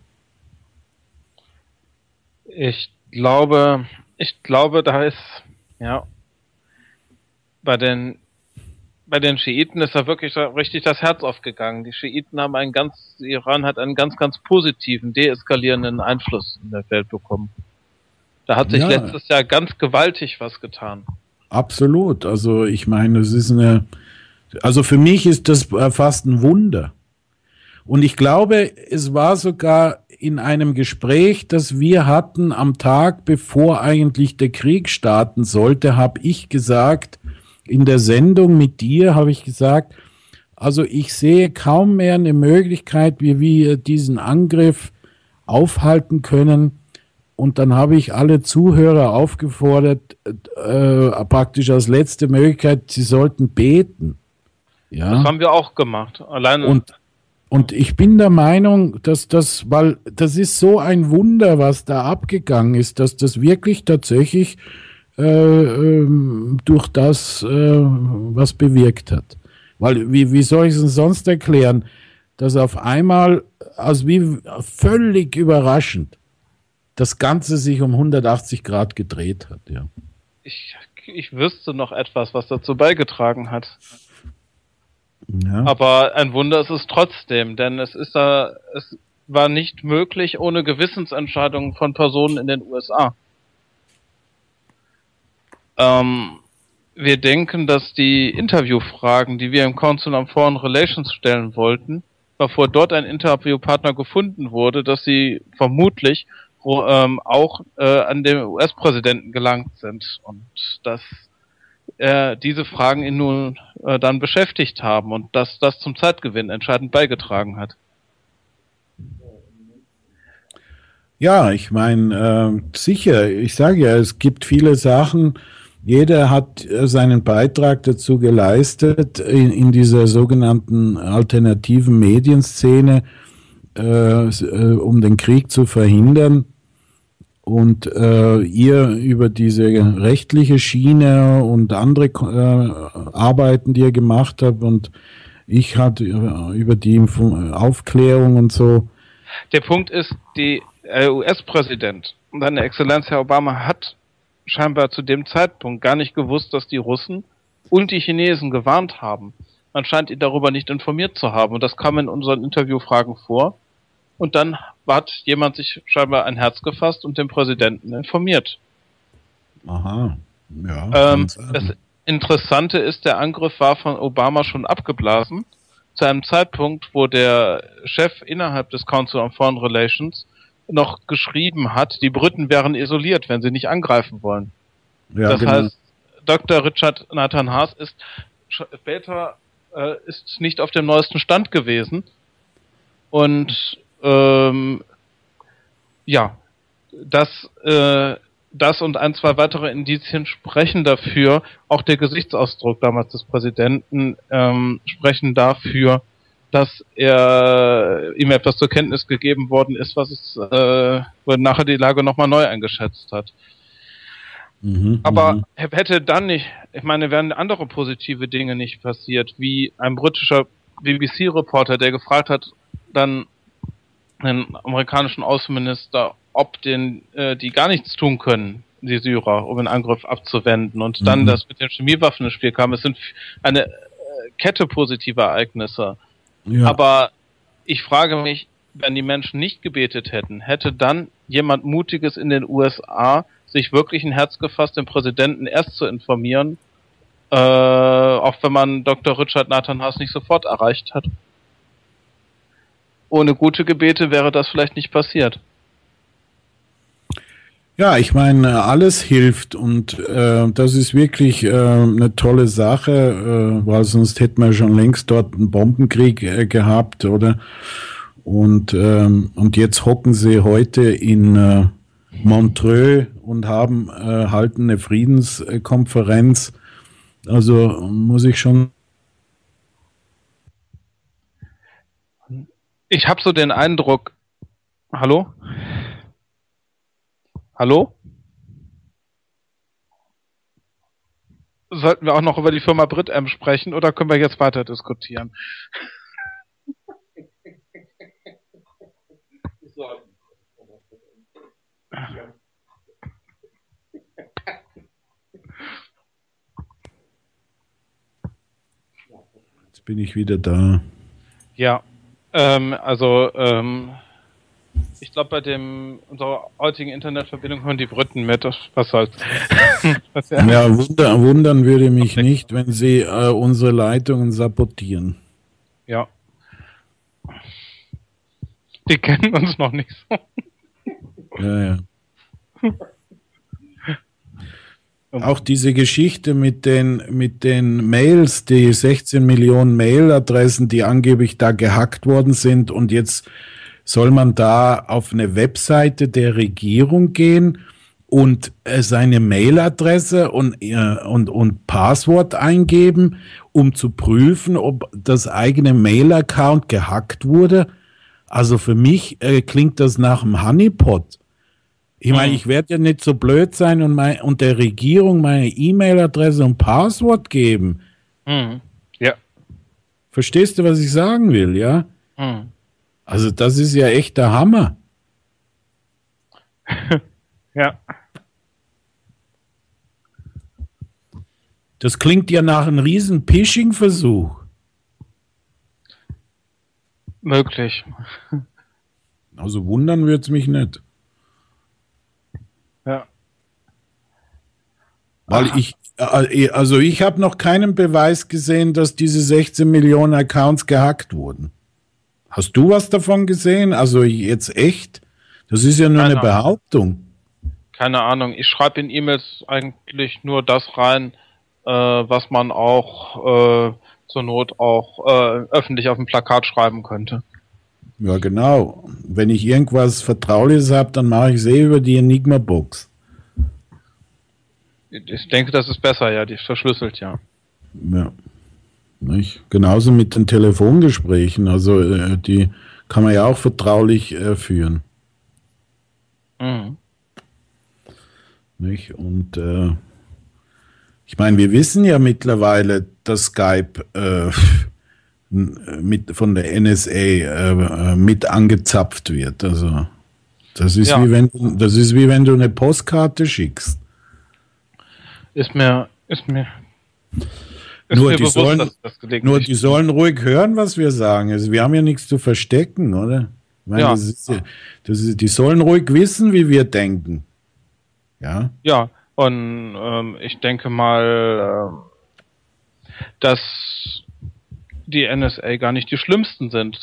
Ich glaube, da ist, ja, bei den Schiiten ist da wirklich richtig das Herz aufgegangen. Die Schiiten haben Iran hat einen ganz, ganz positiven, deeskalierenden Einfluss in der Welt bekommen. Da hat sich letztes Jahr ganz gewaltig was getan. Absolut. Also ich meine, also für mich ist das fast ein Wunder. Und ich glaube, es war sogar in einem Gespräch, das wir hatten am Tag, bevor eigentlich der Krieg starten sollte, habe ich gesagt, in der Sendung mit dir habe ich gesagt, also ich sehe kaum mehr eine Möglichkeit, wie wir diesen Angriff aufhalten können. Und dann habe ich alle Zuhörer aufgefordert, praktisch als letzte Möglichkeit, sie sollten beten. Ja? Das haben wir auch gemacht. Alleine. Und ich bin der Meinung, weil das ist so ein Wunder, was da abgegangen ist, dass das wirklich tatsächlich durch das was bewirkt hat. Weil, wie soll ich es denn sonst erklären, dass auf einmal, also wie völlig überraschend, das Ganze sich um 180 Grad gedreht hat, ja. Ich wüsste noch etwas, was dazu beigetragen hat. Ja. Aber ein Wunder ist es trotzdem, denn es war nicht möglich ohne Gewissensentscheidungen von Personen in den USA. Wir denken, dass die Interviewfragen, die wir im Council on Foreign Relations stellen wollten, bevor dort ein Interviewpartner gefunden wurde, dass sie vermutlich auch an den US-Präsidenten gelangt sind und dass diese Fragen ihn nun dann beschäftigt haben und dass das zum Zeitgewinn entscheidend beigetragen hat. Ja, ich meine, sicher, ich sage ja, es gibt viele Sachen, Jeder hat seinen Beitrag dazu geleistet, in dieser sogenannten alternativen Medienszene, um den Krieg zu verhindern. Und ihr über diese rechtliche Schiene und andere Arbeiten, die ihr gemacht habt, und ich hatte über die Aufklärung und so. Der Punkt ist, der US-Präsident und seine Exzellenz Herr Obama hat scheinbar zu dem Zeitpunkt gar nicht gewusst, dass die Russen und die Chinesen gewarnt haben. Man scheint ihn darüber nicht informiert zu haben, und das kam in unseren Interviewfragen vor. Und dann hat jemand sich scheinbar ein Herz gefasst und den Präsidenten informiert. Aha, ja. Das Interessante ist, der Angriff war von Obama schon abgeblasen, zu einem Zeitpunkt, wo der Chef innerhalb des Council on Foreign Relations noch geschrieben hat, die Briten wären isoliert, wenn sie nicht angreifen wollen. Ja, das heißt, Dr. Richard Nathan Haas ist später ist nicht auf dem neuesten Stand gewesen. Und ja, das und ein, zwei weitere Indizien sprechen dafür, auch der Gesichtsausdruck damals des Präsidenten sprechen dafür, dass ihm etwas zur Kenntnis gegeben worden ist, was es nachher die Lage nochmal neu eingeschätzt hat. Aber hätte dann nicht, ich meine, wären andere positive Dinge nicht passiert, wie ein britischer BBC-Reporter, der gefragt hat, dann den amerikanischen Außenminister, ob die gar nichts tun können, die Syrer, um den Angriff abzuwenden, und dann das mit den Chemiewaffen ins Spiel kam. Es sind eine Kette positiver Ereignisse. Ja. Aber ich frage mich, wenn die Menschen nicht gebetet hätten, hätte dann jemand Mutiges in den USA sich wirklich ein Herz gefasst, den Präsidenten erst zu informieren, auch wenn man Dr. Richard Nathan Haas nicht sofort erreicht hat. Ohne gute Gebete wäre das vielleicht nicht passiert. Ja, ich meine, alles hilft, und das ist wirklich eine tolle Sache, weil sonst hätten wir schon längst dort einen Bombenkrieg gehabt, oder? Und jetzt hocken sie heute in Montreux und halten eine Friedenskonferenz. Also muss ich schon. Ich habe so den Eindruck. Hallo? Hallo? Sollten wir auch noch über die Firma BritM sprechen, oder können wir jetzt weiter diskutieren? Jetzt bin ich wieder da. Ja, ich glaube, bei unserer heutigen Internetverbindung hören die Briten mit. Was soll's? Ja, wundern würde mich nicht, wenn sie unsere Leitungen sabotieren. Ja. Die kennen uns noch nicht so. Ja. Auch diese Geschichte mit den Mails, die 16 Millionen Mailadressen, die angeblich da gehackt worden sind, und jetzt soll man da auf eine Webseite der Regierung gehen und seine Mailadresse und Passwort eingeben, um zu prüfen, ob das eigene Mail-Account gehackt wurde. Also für mich klingt das nach einem Honeypot. Ich meine, ich werde ja nicht so blöd sein und der Regierung meine E-Mail-Adresse und Passwort geben. Ja. Verstehst du, was ich sagen will, ja? Also das ist ja echt der Hammer. Ja. Das klingt ja nach einem riesen Phishing-Versuch. Möglich. Also wundern würde es mich nicht. Ja. Weil ich habe noch keinen Beweis gesehen, dass diese 16 Millionen Accounts gehackt wurden. Hast du was davon gesehen? Also jetzt echt? Das ist ja nur eine Behauptung. Keine Ahnung. Ich schreibe in E-Mails eigentlich nur das rein, was man auch zur Not auch öffentlich auf dem Plakat schreiben könnte. Ja, genau. Wenn ich irgendwas Vertrauliches habe, dann mache ich es über die Enigma-Box. Ich denke, das ist besser, ja, die ist verschlüsselt, ja. Ja. Nicht? Genauso mit den Telefongesprächen, also die kann man ja auch vertraulich führen. Mhm. Nicht? Und ich meine, wir wissen ja mittlerweile, dass Skype von der NSA mit angezapft wird. Also das ist Ja. wie wenn du eine Postkarte schickst. Ist mir Nur die bewusst, sollen, dass das gelegentlich nur die sollen ruhig hören, was wir sagen. Also wir haben ja nichts zu verstecken, oder? Ich meine, Ja. die sollen ruhig wissen, wie wir denken. Ja. Ja, und ich denke mal, dass die NSA gar nicht die schlimmsten sind.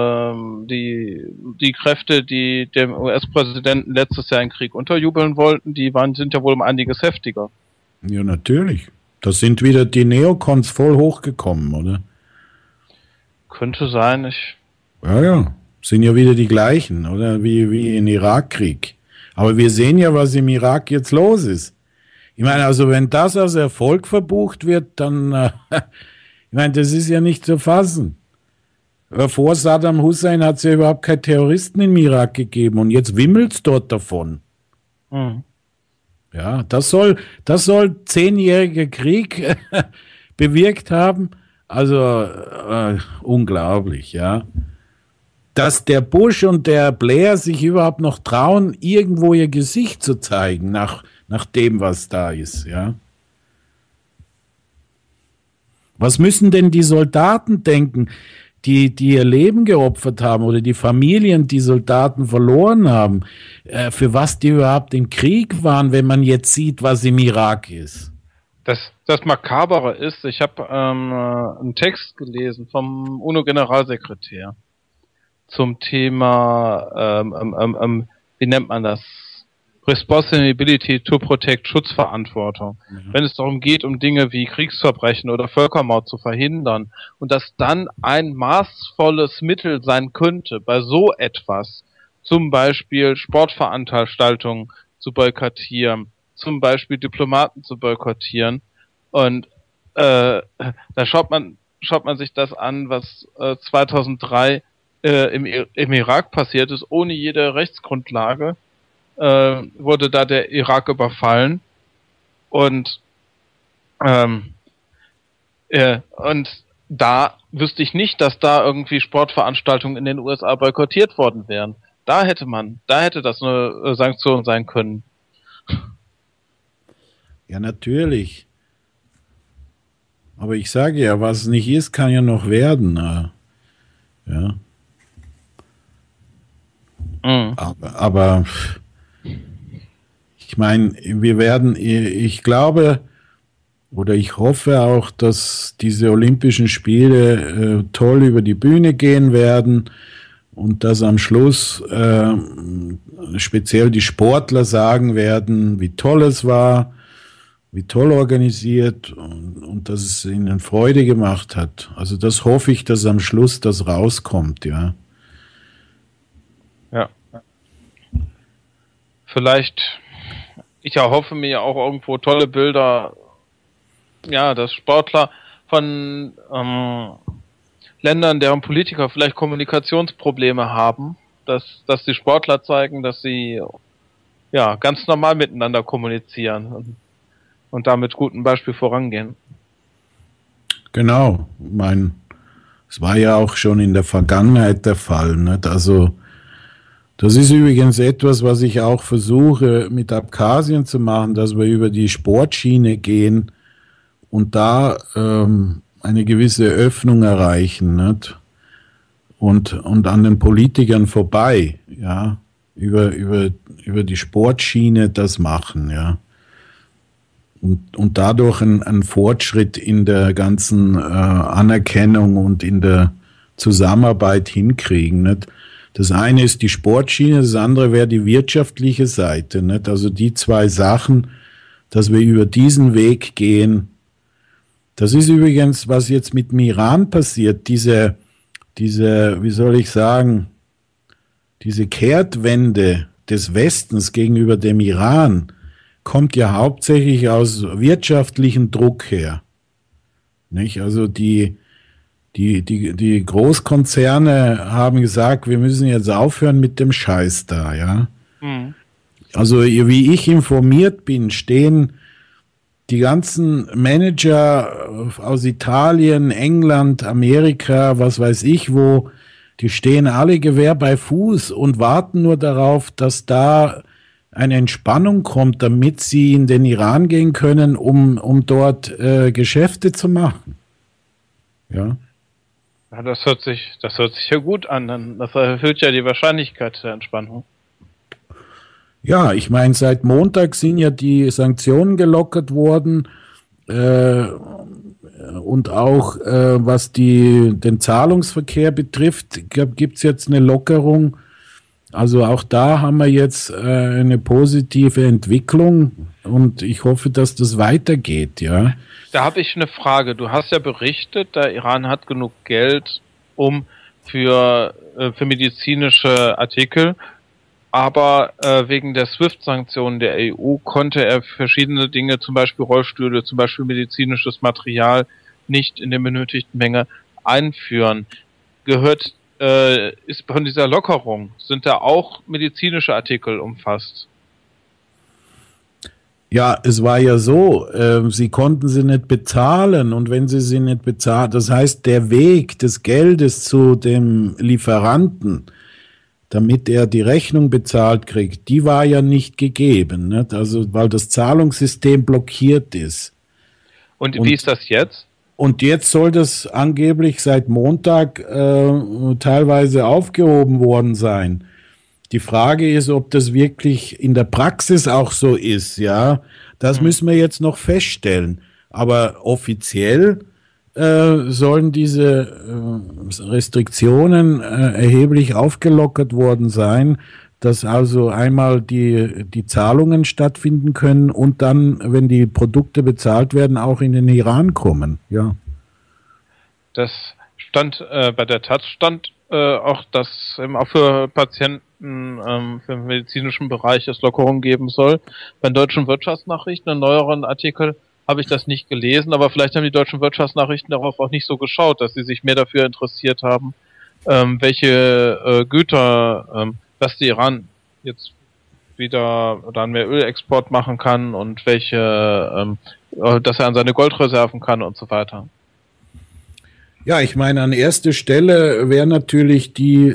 Die Kräfte, die dem US-Präsidenten letztes Jahr in Krieg unterjubeln wollten, sind ja wohl um einiges heftiger. Ja, natürlich. Da sind wieder die Neokons voll hochgekommen, oder? Könnte sein, Ja. Sind ja wieder die gleichen, oder? Wie im Irakkrieg. Aber wir sehen ja, was im Irak jetzt los ist. Ich meine, also wenn das als Erfolg verbucht wird, dann, ich meine, das ist ja nicht zu fassen. Vor Saddam Hussein hat es ja überhaupt keine Terroristen im Irak gegeben und jetzt wimmelt es dort davon. Mhm. Ja, das soll 10-jähriger Krieg bewirkt haben. Also unglaublich, ja. Dass der Bush und der Blair sich überhaupt noch trauen, irgendwo ihr Gesicht zu zeigen, nach dem, was da ist, ja. Was müssen denn die Soldaten denken, die ihr Leben geopfert haben oder die Familien, die Soldaten verloren haben, für was die überhaupt im Krieg waren, wenn man jetzt sieht, was im Irak ist? Das Makabere ist, ich habe einen Text gelesen vom UNO-Generalsekretär zum Thema, wie nennt man das? Responsibility to Protect, Schutzverantwortung. Mhm. Wenn es darum geht, um Dinge wie Kriegsverbrechen oder Völkermord zu verhindern und das dann ein maßvolles Mittel sein könnte, bei so etwas, zum Beispiel Sportveranstaltungen zu boykottieren, zum Beispiel Diplomaten zu boykottieren und da schaut man sich das an, was 2003 im Irak passiert ist, ohne jede Rechtsgrundlage. Wurde da der Irak überfallen und da wüsste ich nicht, dass da irgendwie Sportveranstaltungen in den USA boykottiert worden wären. Da hätte das eine Sanktion sein können. Ja, natürlich. Aber ich sage ja, was nicht ist, kann ja noch werden. Ja. Mhm. Aber ich meine, ich glaube oder ich hoffe auch, dass diese Olympischen Spiele toll über die Bühne gehen werden und dass am Schluss speziell die Sportler sagen werden, wie toll es war, wie toll organisiert und dass es ihnen Freude gemacht hat. Also das hoffe ich, dass am Schluss das rauskommt, ja. Ja. Vielleicht, ich erhoffe mir auch irgendwo tolle Bilder, ja, dass Sportler von Ländern, deren Politiker vielleicht Kommunikationsprobleme haben, dass die Sportler zeigen, dass sie ja ganz normal miteinander kommunizieren und damit gutem Beispiel vorangehen. Genau, es war ja auch schon in der Vergangenheit der Fall, nicht? Also das ist übrigens etwas, was ich auch versuche mit Abkhazien zu machen, dass wir über die Sportschiene gehen und da eine gewisse Öffnung erreichen, nicht? Und an den Politikern vorbei, ja, über die Sportschiene das machen, ja. Und dadurch einen Fortschritt in der ganzen Anerkennung und in der Zusammenarbeit hinkriegen, nicht? Das eine ist die Sportschiene, das andere wäre die wirtschaftliche Seite, nicht? Also die zwei Sachen, dass wir über diesen Weg gehen. Das ist übrigens, was jetzt mit dem Iran passiert, diese, wie soll ich sagen, diese Kehrtwende des Westens gegenüber dem Iran kommt ja hauptsächlich aus wirtschaftlichem Druck her. Nicht? Also die Großkonzerne haben gesagt, wir müssen jetzt aufhören mit dem Scheiß da, ja. Mhm. Also wie ich informiert bin, stehen die ganzen Manager aus Italien, England, Amerika, was weiß ich wo, die stehen alle Gewehr bei Fuß und warten nur darauf, dass da eine Entspannung kommt, damit sie in den Iran gehen können, um dort Geschäfte zu machen. Ja. Ja, das hört sich ja gut an. Das erhöht ja die Wahrscheinlichkeit der Entspannung. Ja, ich meine, seit Montag sind ja die Sanktionen gelockert worden und auch was den Zahlungsverkehr betrifft, gibt es jetzt eine Lockerung. Also auch da haben wir jetzt eine positive Entwicklung und ich hoffe, dass das weitergeht, ja. Da habe ich eine Frage. Du hast ja berichtet, der Iran hat genug Geld, um für medizinische Artikel, aber wegen der SWIFT-Sanktionen der EU konnte er verschiedene Dinge, zum Beispiel Rollstühle, zum Beispiel medizinisches Material, nicht in der benötigten Menge einführen. Ist von dieser Lockerung, sind da auch medizinische Artikel umfasst? Ja, es war ja so, sie konnten sie nicht bezahlen und wenn sie nicht bezahlen, das heißt, der Weg des Geldes zu dem Lieferanten, damit er die Rechnung bezahlt kriegt, die war ja nicht gegeben, nicht? Also weil das Zahlungssystem blockiert ist. Und wie ist das jetzt? Und jetzt soll das angeblich seit Montag teilweise aufgehoben worden sein. Die Frage ist, ob das wirklich in der Praxis auch so ist, ja. Das müssen wir jetzt noch feststellen. Aber offiziell sollen diese Restriktionen erheblich aufgelockert worden sein, dass also einmal die Zahlungen stattfinden können und dann, wenn die Produkte bezahlt werden, auch in den Iran kommen, ja. Das stand bei der Taz auch, dass auch für Patienten für den medizinischen Bereich es Lockerungen geben soll. Bei den deutschen Wirtschaftsnachrichten, in neueren Artikel, habe ich das nicht gelesen, aber vielleicht haben die deutschen Wirtschaftsnachrichten darauf auch nicht so geschaut, dass sie sich mehr dafür interessiert haben, welche Güter, dass der Iran jetzt wieder dann mehr Ölexport machen kann und dass er an seine Goldreserven kann und so weiter. Ja, ich meine, an erster Stelle wäre natürlich die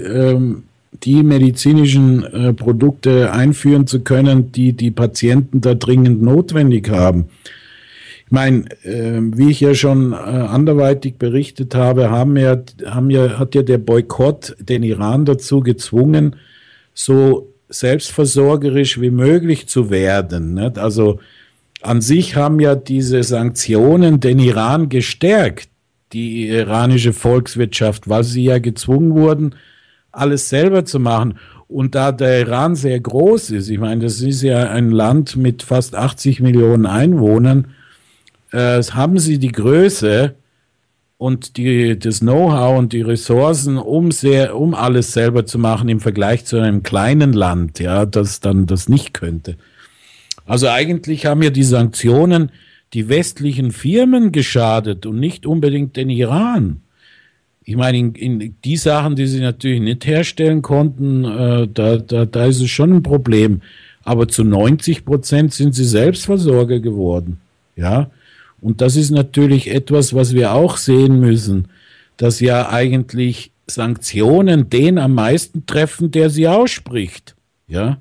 medizinischen Produkte einführen zu können, die Patienten da dringend notwendig haben. Ich meine, wie ich ja schon anderweitig berichtet habe, hat ja der Boykott den Iran dazu gezwungen, so selbstversorgerisch wie möglich zu werden, nicht? Also an sich haben ja diese Sanktionen den Iran gestärkt, die iranische Volkswirtschaft, weil sie ja gezwungen wurden, alles selber zu machen. Und da der Iran sehr groß ist, ich meine, das ist ja ein Land mit fast 80 Millionen Einwohnern, haben sie die Größe und das Know-how und die Ressourcen, um alles selber zu machen im Vergleich zu einem kleinen Land, ja, das dann das nicht könnte. Also eigentlich haben ja die Sanktionen die westlichen Firmen geschadet und nicht unbedingt den Iran. Ich meine, in die Sachen, die sie natürlich nicht herstellen konnten, da ist es schon ein Problem. Aber zu 90% sind sie Selbstversorger geworden. Ja, und das ist natürlich etwas, was wir auch sehen müssen, dass ja eigentlich Sanktionen den am meisten treffen, der sie ausspricht. Ja.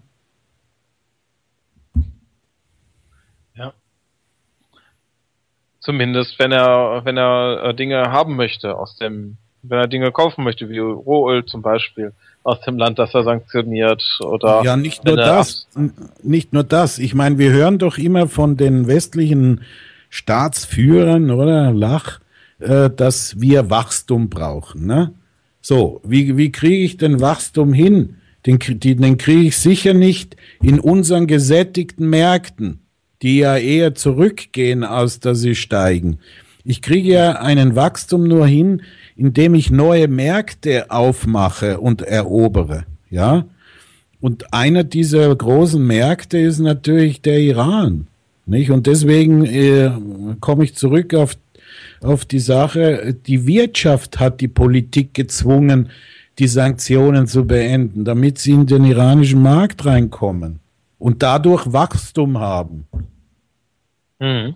Zumindest wenn er Dinge haben möchte wenn er Dinge kaufen möchte, wie Rohöl zum Beispiel, aus dem Land, das er sanktioniert, oder. Ja, nicht nur das. Ich meine, wir hören doch immer von den westlichen Staatsführern, oder, dass wir Wachstum brauchen, ne? So, wie kriege ich denn Wachstum hin? Den kriege ich sicher nicht in unseren gesättigten Märkten, die ja eher zurückgehen, als dass sie steigen. Ich kriege ja einen Wachstum nur hin, indem ich neue Märkte aufmache und erobere, ja. Und einer dieser großen Märkte ist natürlich der Iran. Nicht? Und deswegen komme ich zurück auf die Sache, die Wirtschaft hat die Politik gezwungen, die Sanktionen zu beenden, damit sie in den iranischen Markt reinkommen und dadurch Wachstum haben. Mhm.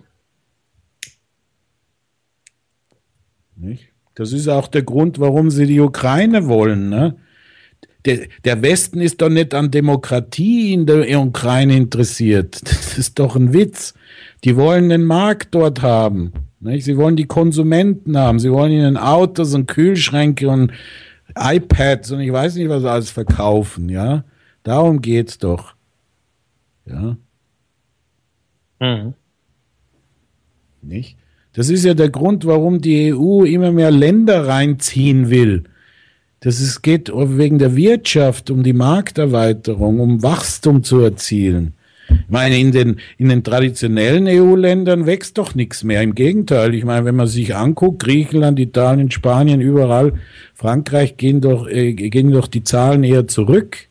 Nicht? Das ist auch der Grund, warum sie die Ukraine wollen. Ne? Der Westen ist doch nicht an Demokratie in der Ukraine interessiert. Das ist doch ein Witz. Die wollen den Markt dort haben. Nicht? Sie wollen die Konsumenten haben. Sie wollen ihnen Autos und Kühlschränke und iPads und ich weiß nicht, was alles verkaufen. Ja? Darum geht's doch. Ja. Mhm. Nicht? Das ist ja der Grund, warum die EU immer mehr Länder reinziehen will. Es geht wegen der Wirtschaft, um die Markterweiterung, um Wachstum zu erzielen. Ich meine, in den traditionellen EU-Ländern wächst doch nichts mehr. Im Gegenteil, ich meine, wenn man sich anguckt, Griechenland, Italien, Spanien, überall, Frankreich, gehen doch die Zahlen eher zurück.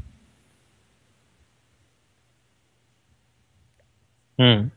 Hm.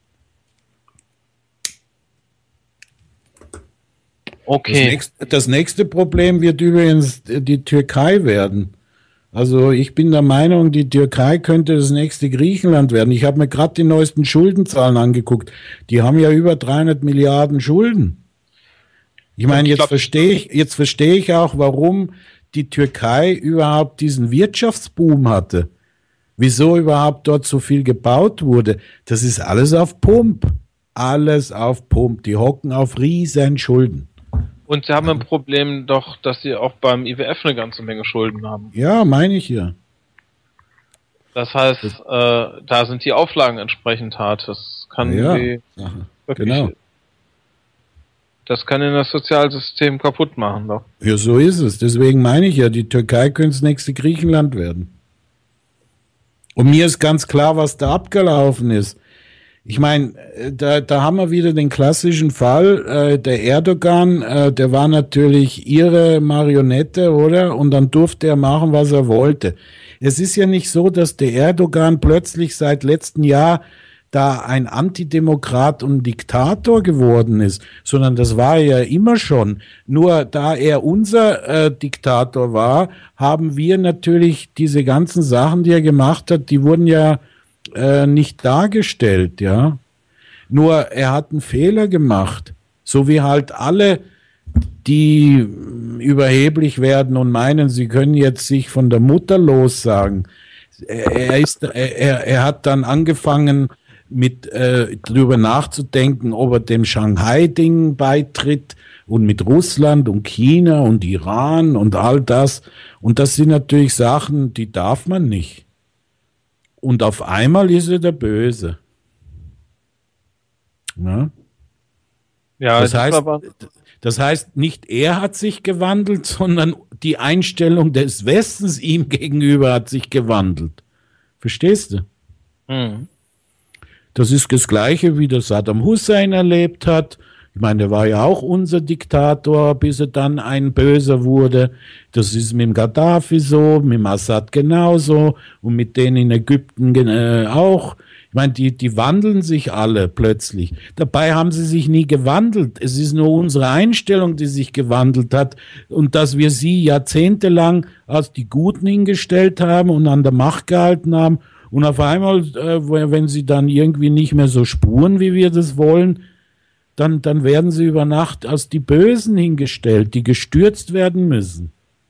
Okay. Das nächste Problem wird übrigens die Türkei werden. Also ich bin der Meinung, die Türkei könnte das nächste Griechenland werden. Ich habe mir gerade die neuesten Schuldenzahlen angeguckt. Die haben ja über 300 Milliarden Schulden. Ich meine, jetzt verstehe ich auch, warum die Türkei überhaupt diesen Wirtschaftsboom hatte. Wieso überhaupt dort so viel gebaut wurde. Das ist alles auf Pump. Alles auf Pump. Die hocken auf riesen Schulden. Und sie haben ein Problem doch, dass sie auch beim IWF eine ganze Menge Schulden haben. Ja, meine ich ja. Das heißt, da sind die Auflagen entsprechend hart. Das kann wirklich, genau. Das kann das Sozialsystem kaputt machen, doch. Ja, so ist es. Deswegen meine ich ja, die Türkei könnte das nächste Griechenland werden. Und mir ist ganz klar, was da abgelaufen ist. Ich meine, da haben wir wieder den klassischen Fall, der Erdogan, der war natürlich ihre Marionette, oder? Und dann durfte er machen, was er wollte. Es ist ja nicht so, dass der Erdogan plötzlich seit letztem Jahr da ein Antidemokrat und Diktator geworden ist, sondern das war er ja immer schon. Nur da er unser Diktator war, haben wir natürlich diese ganzen Sachen, die er gemacht hat, die wurden ja nicht dargestellt, ja. Nur er hat einen Fehler gemacht, so wie halt alle, die überheblich werden und meinen, sie können jetzt sich von der Mutter lossagen. Er hat dann angefangen, mit drüber nachzudenken, ob er dem Shanghai-Ding beitritt und mit Russland und China und Iran und all das. Und das sind natürlich Sachen, die darf man nicht. Und auf einmal ist er der Böse. Ja? Ja, das heißt, nicht er hat sich gewandelt, sondern die Einstellung des Westens ihm gegenüber hat sich gewandelt. Verstehst du? Mhm. Das ist das Gleiche, wie das Saddam Hussein erlebt hat. Ich meine, der war ja auch unser Diktator, bis er dann ein Böser wurde. Das ist mit dem Gaddafi so, mit dem Assad genauso und mit denen in Ägypten auch. Ich meine, die wandeln sich alle plötzlich. Dabei haben sie sich nie gewandelt. Es ist nur unsere Einstellung, die sich gewandelt hat und dass wir sie jahrzehntelang als die Guten hingestellt haben und an der Macht gehalten haben. Und auf einmal, wenn sie dann irgendwie nicht mehr so spuren, wie wir das wollen, dann werden sie über Nacht als die Bösen hingestellt, die gestürzt werden müssen.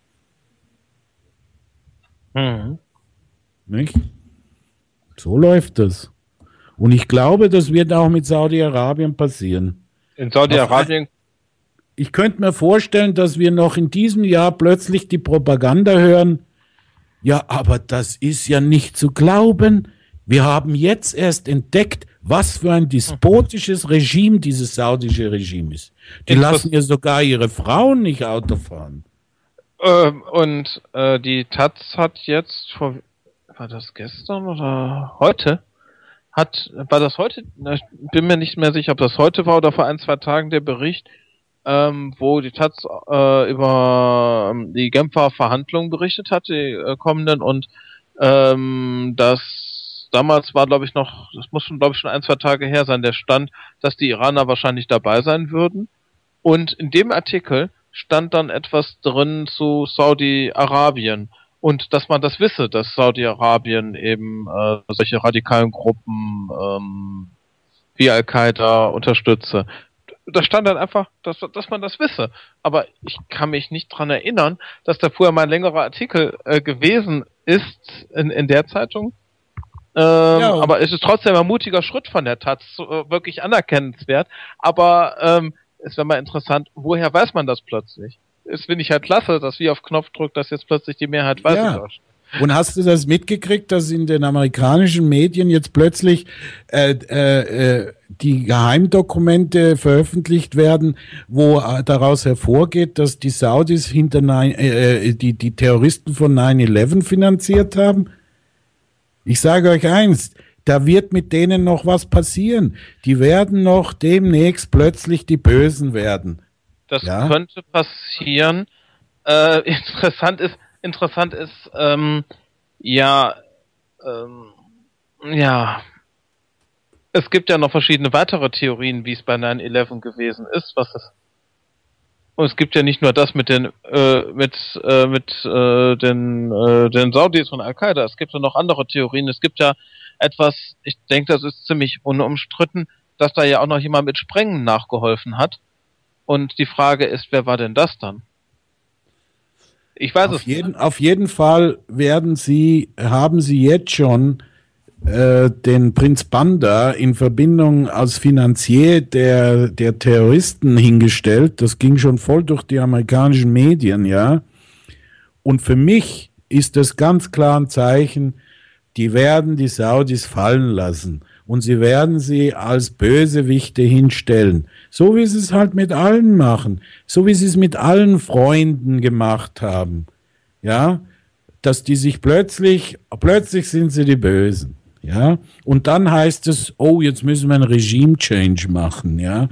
Mhm. Nicht? So läuft das. Und ich glaube, das wird auch mit Saudi-Arabien passieren. In Saudi-Arabien? Ich könnte mir vorstellen, dass wir noch in diesem Jahr plötzlich die Propaganda hören, ja, aber das ist ja nicht zu glauben. Wir haben jetzt erst entdeckt, was für ein despotisches Regime dieses saudische Regime ist. Die lassen ja sogar ihre Frauen nicht Auto fahren. Und die Taz hat jetzt war das gestern oder heute? War das heute? Ich bin mir nicht mehr sicher, ob das heute war oder vor 1-2 Tagen der Bericht, wo die Taz über die Genfer Verhandlungen berichtet hat, die kommenden, und dass damals war, glaube ich, noch, das muss schon, glaube ich, schon 1, 2 Tage her sein, der stand, dass die Iraner wahrscheinlich dabei sein würden. Und in dem Artikel stand dann etwas drin zu Saudi-Arabien und dass man das wisse, dass Saudi-Arabien eben solche radikalen Gruppen wie Al-Qaida unterstütze. Da stand dann einfach, dass man das wisse. Aber ich kann mich nicht dran erinnern, dass da vorher mal ein längerer Artikel gewesen ist in der Zeitung. Aber es ist trotzdem ein mutiger Schritt von der Taz, wirklich anerkennenswert. Aber es wäre mal interessant, woher weiß man das plötzlich? Das finde ich halt klasse, dass wie auf Knopfdruck, dass jetzt plötzlich die Mehrheit weiß. Ja. Und hast du das mitgekriegt, dass in den amerikanischen Medien jetzt plötzlich die Geheimdokumente veröffentlicht werden, wo daraus hervorgeht, dass die Saudis hinter die Terroristen von 9/11 finanziert haben? Ich sage euch eins, da wird mit denen noch was passieren. Die werden noch demnächst plötzlich die Bösen werden. Das könnte passieren. Interessant ist, es gibt ja noch verschiedene weitere Theorien, wie es bei 9/11 gewesen ist, und es gibt ja nicht nur das mit den Saudis von Al-Qaida, es gibt ja noch andere Theorien. Es gibt ja etwas, ich denke, das ist ziemlich unumstritten, dass da ja auch noch jemand mit Sprengen nachgeholfen hat. Und die Frage ist, wer war denn das dann? Ich weiß es nicht. Auf jeden Fall haben sie jetzt schon den Prinz Bandar in Verbindung als Finanzier der Terroristen hingestellt. Das ging schon voll durch die amerikanischen Medien, ja. Und für mich ist das ganz klar ein Zeichen, die werden die Saudis fallen lassen. Und sie werden sie als Bösewichte hinstellen. So wie sie es halt mit allen machen. So wie sie es mit allen Freunden gemacht haben. Ja, dass die sich plötzlich sind sie die Bösen. Ja, und dann heißt es, oh, jetzt müssen wir einen Regime-Change machen. Ja,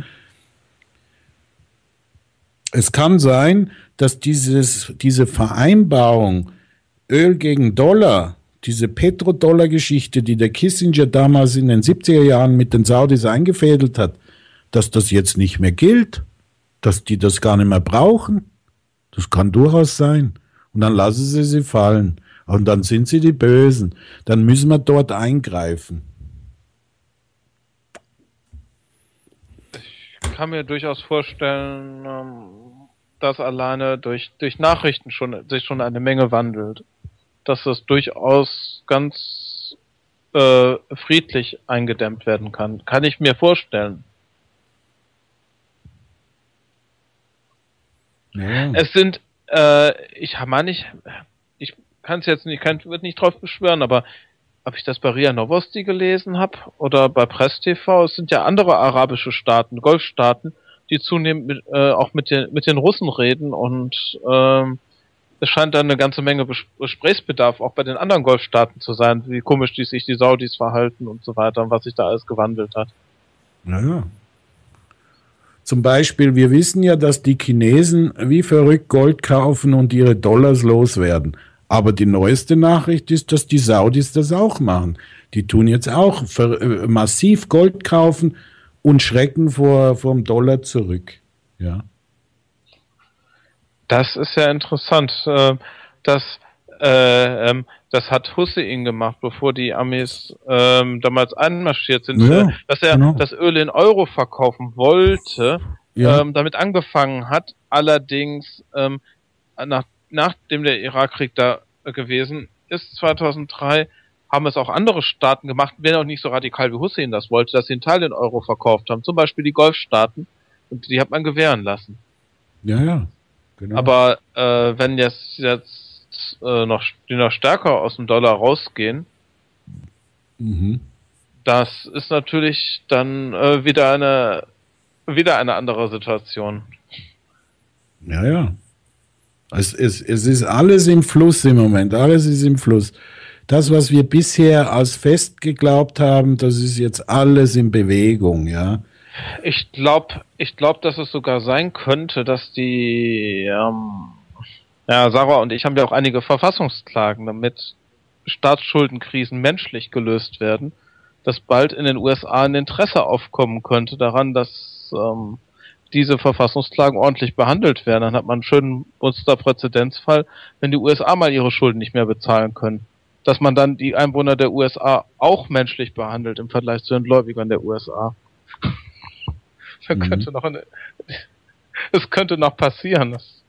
es kann sein, dass diese Vereinbarung Öl gegen Dollar, diese Petrodollar-Geschichte, die der Kissinger damals in den 70er Jahren mit den Saudis eingefädelt hat, dass das jetzt nicht mehr gilt, dass die das gar nicht mehr brauchen. Das kann durchaus sein. Und dann lassen sie fallen. Und dann sind sie die Bösen. Dann müssen wir dort eingreifen. Ich kann mir durchaus vorstellen, dass alleine durch Nachrichten sich schon eine Menge wandelt. Dass es durchaus ganz friedlich eingedämmt werden kann. Kann ich mir vorstellen. Ja. Es sind, ich kann es jetzt nicht, wird nicht drauf beschwören, aber ob ich das bei RIA Novosti gelesen habe oder bei Press TV, es sind ja andere arabische Staaten, Golfstaaten, die zunehmend auch mit den Russen reden und es scheint da eine ganze Menge Gesprächsbedarf auch bei den anderen Golfstaaten zu sein, wie komisch sich die Saudis verhalten und so weiter und was sich da alles gewandelt hat. Naja. Zum Beispiel, wir wissen ja, dass die Chinesen wie verrückt Gold kaufen und ihre Dollars loswerden. Aber die neueste Nachricht ist, dass die Saudis das auch machen. Die tun jetzt auch massiv Gold kaufen und schrecken vom Dollar zurück. Ja. Das ist ja interessant. Das hat Hussein gemacht, bevor die Amis damals einmarschiert sind, dass er das Öl in Euro verkaufen wollte, damit angefangen hat. Allerdings, nachdem der Irakkrieg da gewesen ist, 2003, haben es auch andere Staaten gemacht, wenn auch nicht so radikal wie Hussein das wollte, dass sie einen Teil in Euro verkauft haben. Zum Beispiel die Golfstaaten. Und die hat man gewähren lassen. Ja, genau. Aber wenn jetzt die noch stärker aus dem Dollar rausgehen, das ist natürlich dann wieder eine andere Situation. Ja. Es ist alles im Fluss im Moment. Alles ist im Fluss. Das, was wir bisher als fest geglaubt haben, das ist jetzt alles in Bewegung, ja. Ich glaube, dass es sogar sein könnte, dass die Sarah und ich haben ja auch einige Verfassungsklagen damit Staatsschuldenkrisen menschlich gelöst werden, dass bald in den USA ein Interesse aufkommen könnte daran, dass diese Verfassungsklagen ordentlich behandelt werden. Dann hat man einen schönen Musterpräzedenzfall, wenn die USA mal ihre Schulden nicht mehr bezahlen können, dass man dann die Einwohner der USA auch menschlich behandelt im Vergleich zu den Gläubigern der USA. Da könnte noch es könnte noch passieren.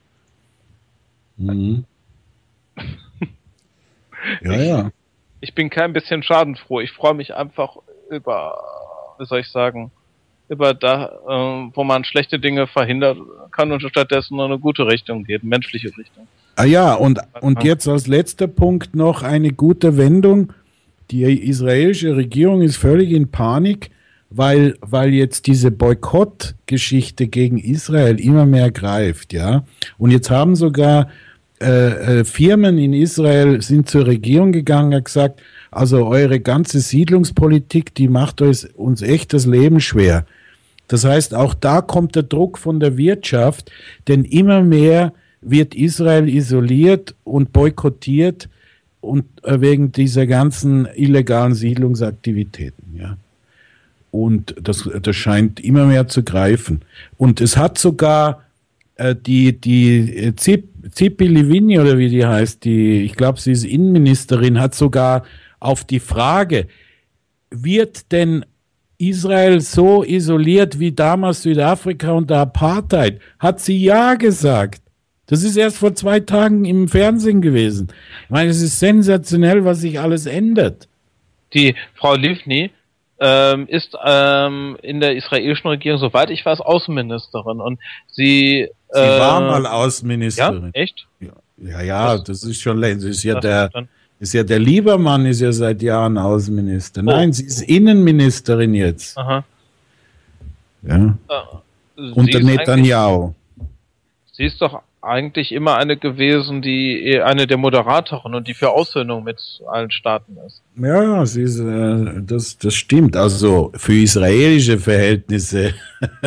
Ja. Ich bin kein bisschen schadenfroh. Ich freue mich einfach über, wie soll ich sagen, über da, wo man schlechte Dinge verhindern kann und stattdessen nur eine gute Richtung geht, eine menschliche Richtung. Ah ja, und jetzt als letzter Punkt noch eine gute Wendung. Die israelische Regierung ist völlig in Panik, weil jetzt diese Boykottgeschichte gegen Israel immer mehr greift, ja. Und jetzt haben sogar Firmen in Israel sind zur Regierung gegangen und gesagt, also eure ganze Siedlungspolitik, die macht uns echt das Leben schwer. Das heißt, auch da kommt der Druck von der Wirtschaft, denn immer mehr wird Israel isoliert und boykottiert und wegen dieser ganzen illegalen Siedlungsaktivitäten, ja. Und das scheint immer mehr zu greifen. Und es hat sogar die Tzipi Livni, oder wie die heißt, ich glaube, sie ist Innenministerin, hat sogar auf die Frage, wird denn Israel so isoliert wie damals Südafrika unter Apartheid, hat sie ja gesagt. Das ist erst vor 2 Tagen im Fernsehen gewesen. Ich meine, es ist sensationell, was sich alles ändert. Die Frau Livni ist in der israelischen Regierung, soweit ich weiß, Außenministerin. Und sie war mal Außenministerin. Ja, echt? Ja, das ist schon längst. Ist ja der Liebermann ist ja seit Jahren Außenminister. Nein, sie ist Innenministerin jetzt. Aha. Ja. Unter Netanyahu. Sie ist doch eigentlich immer eine gewesen, die eine der Moderatoren und die für Aussöhnung mit allen Staaten ist. Ja, sie ist, das stimmt. Also für israelische Verhältnisse,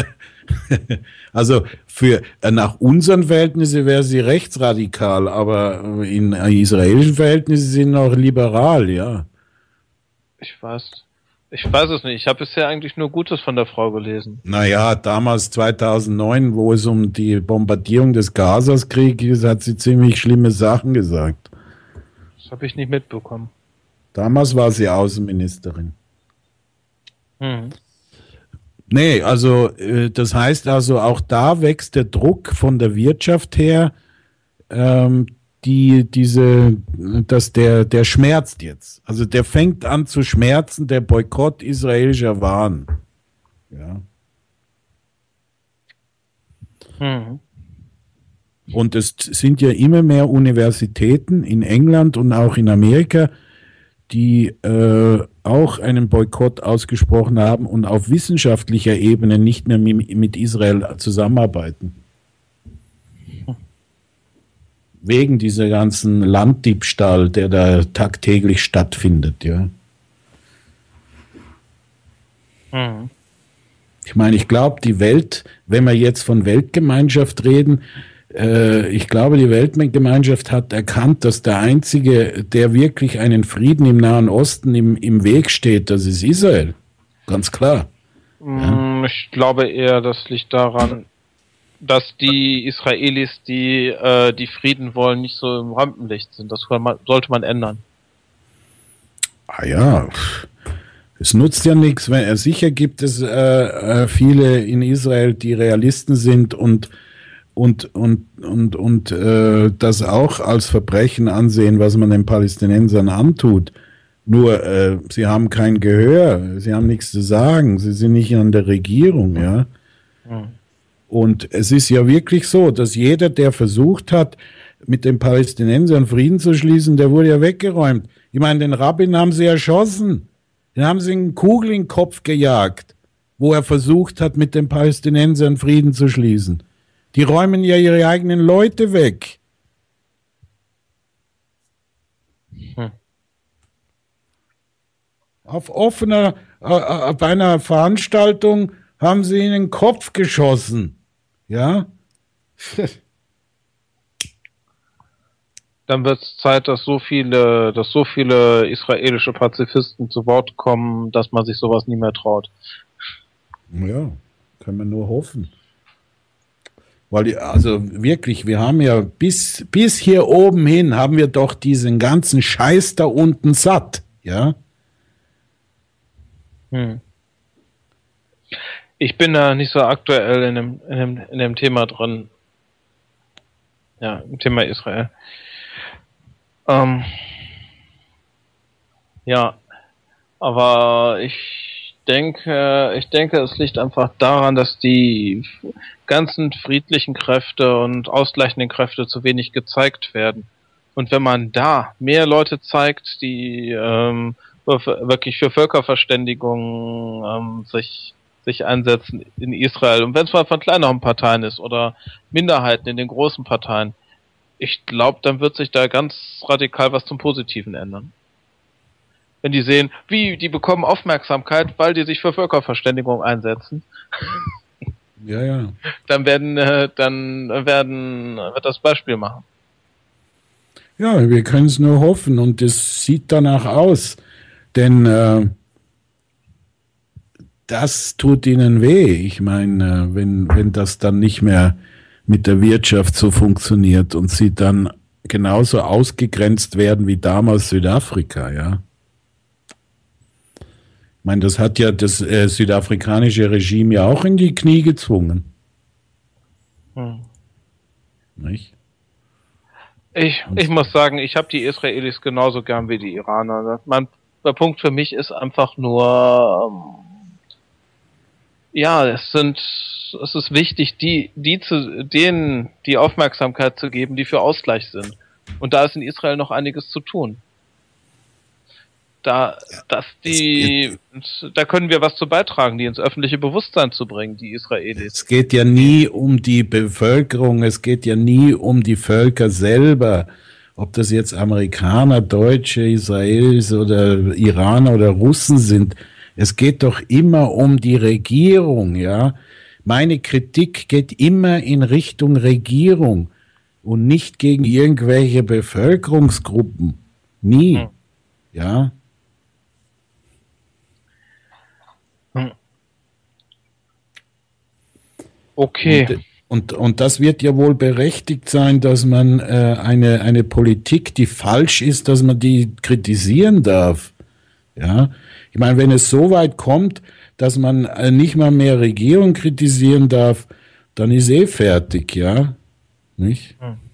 also nach unseren Verhältnissen wäre sie rechtsradikal, aber in israelischen Verhältnissen sind sie noch liberal, ja. Ich weiß es nicht. Ich habe bisher eigentlich nur Gutes von der Frau gelesen. Naja, damals 2009, wo es um die Bombardierung des Gazas-Kriegs ging, hat sie ziemlich schlimme Sachen gesagt. Das habe ich nicht mitbekommen. Damals war sie Außenministerin. Mhm. Nee, also das heißt also, auch da wächst der Druck von der Wirtschaft her, der schmerzt jetzt. Also der fängt an zu schmerzen, der Boykott israelischer Waren. Ja. Mhm. Und es sind ja immer mehr Universitäten in England und auch in Amerika, die auch einen Boykott ausgesprochen haben und auf wissenschaftlicher Ebene nicht mehr mit Israel zusammenarbeiten. Wegen dieser ganzen Landdiebstahl, der da tagtäglich stattfindet, ja. Mhm. Ich meine, ich glaube, die Welt, wenn wir jetzt von Weltgemeinschaft reden, ich glaube, die Weltgemeinschaft hat erkannt, dass der Einzige, der wirklich einen Frieden im Nahen Osten im Weg steht, das ist Israel. Ganz klar. Ja. Ich glaube eher, das liegt daran, dass die Israelis, die Frieden wollen, nicht so im Rampenlicht sind. Das sollte man ändern. Ah ja, es nutzt ja nichts. Sicher gibt es viele in Israel, die Realisten sind und das auch als Verbrechen ansehen, was man den Palästinensern antut. Nur, sie haben kein Gehör, sie haben nichts zu sagen, sie sind nicht an der Regierung, ja. Mhm. Und es ist ja wirklich so, dass jeder, der versucht hat, mit den Palästinensern Frieden zu schließen, der wurde ja weggeräumt. Ich meine, den Rabbin haben sie erschossen. Den haben sie eine Kugel in den Kopf gejagt, wo er versucht hat, mit den Palästinensern Frieden zu schließen. Die räumen ja ihre eigenen Leute weg. Auf einer Veranstaltung haben sie in den Kopf geschossen. Ja? Dann wird es Zeit, dass so viele israelische Pazifisten zu Wort kommen, dass man sich sowas nie mehr traut. Ja, können wir nur hoffen. Weil, also wirklich, wir haben ja bis hier oben hin haben wir doch diesen ganzen Scheiß da unten satt, ja? Ich bin da nicht so aktuell in dem Thema drin. Ja, im Thema Israel. Ja, aber ich denke, es liegt einfach daran, dass die ganzen friedlichen Kräfte und ausgleichenden Kräfte zu wenig gezeigt werden. Und wenn man da mehr Leute zeigt, die wirklich für Völkerverständigung sich einsetzen in Israel, und wenn es mal von kleineren Parteien ist oder Minderheiten in den großen Parteien, ich glaube, dann wird sich da ganz radikal was zum Positiven ändern. Wenn die sehen, die bekommen Aufmerksamkeit, weil die sich für Völkerverständigung einsetzen, Ja. dann wird das Beispiel machen. Ja, wir können es nur hoffen und es sieht danach aus, denn das tut ihnen weh. Ich meine, wenn das dann nicht mehr mit der Wirtschaft so funktioniert und sie dann genauso ausgegrenzt werden wie damals Südafrika, ja. Ich meine, das hat ja das südafrikanische Regime ja auch in die Knie gezwungen. Nicht? Ich muss sagen, ich habe die Israelis genauso gern wie die Iraner. Der Punkt für mich ist einfach nur, es ist wichtig, denen die Aufmerksamkeit zu geben, die für Ausgleich sind. Und da ist in Israel noch einiges zu tun. Da können wir was zu beitragen, die ins öffentliche Bewusstsein zu bringen, die Israelis. Es geht ja nie um die Bevölkerung, es geht ja nie um die Völker selber. Ob das jetzt Amerikaner, Deutsche, Israelis oder Iraner oder Russen sind. Es geht doch immer um die Regierung, ja. Meine Kritik geht immer in Richtung Regierung und nicht gegen irgendwelche Bevölkerungsgruppen. Nie, ja. Okay. Und das wird ja wohl berechtigt sein, dass man eine Politik, die falsch ist, dass man die kritisieren darf. Ja, ich meine, wenn es so weit kommt, dass man nicht mal mehr Regierung kritisieren darf, dann ist fertig, ja, nicht?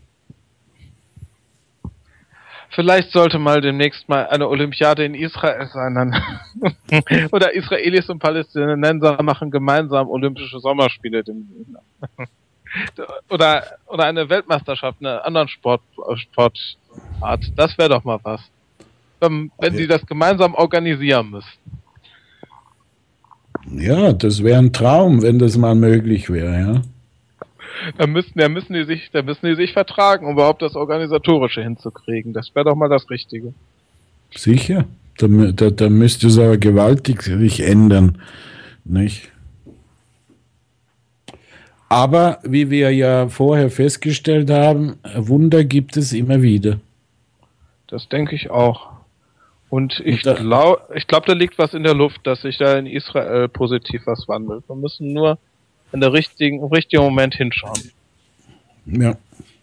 Vielleicht sollte mal demnächst mal eine Olympiade in Israel sein, dann oder Israelis und Palästinenser machen gemeinsam Olympische Sommerspiele. Oder eine Weltmeisterschaft, eine anderen Sportart. Das wäre doch mal was. Wenn sie das gemeinsam organisieren müssen. Ja, das wäre ein Traum, wenn das mal möglich wäre, ja. Da müssen die sich vertragen, um überhaupt das Organisatorische hinzukriegen. Das wäre doch mal das Richtige. Sicher. Da müsste es aber gewaltig sich ändern, nicht? Aber wie wir ja vorher festgestellt haben, Wunder gibt es immer wieder. Das denke ich auch. Und ich glaube, da liegt was in der Luft, dass sich da in Israel positiv was wandelt. Wir müssen nur im richtigen Moment hinschauen. Ja.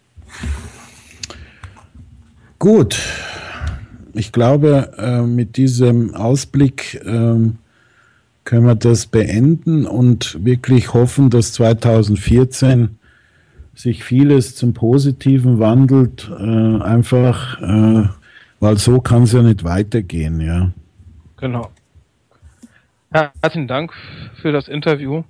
Gut. Ich glaube, mit diesem Ausblick können wir das beenden und wirklich hoffen, dass 2014 sich vieles zum Positiven wandelt. Einfach, weil so kann es ja nicht weitergehen, ja. Genau. Herzlichen Dank für das Interview.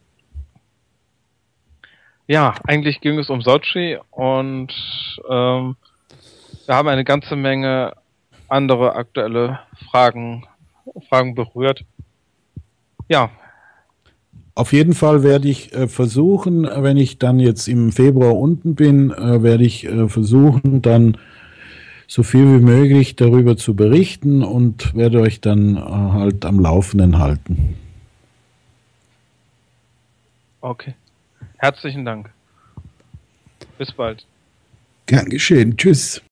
Ja, eigentlich ging es um Sochi und wir haben eine ganze Menge andere aktuelle Fragen berührt. Ja. Auf jeden Fall werde ich versuchen, wenn ich dann jetzt im Februar unten bin, werde ich versuchen, dann so viel wie möglich darüber zu berichten und werde euch dann halt am Laufenden halten. Okay. Herzlichen Dank. Bis bald. Gern geschehen. Tschüss.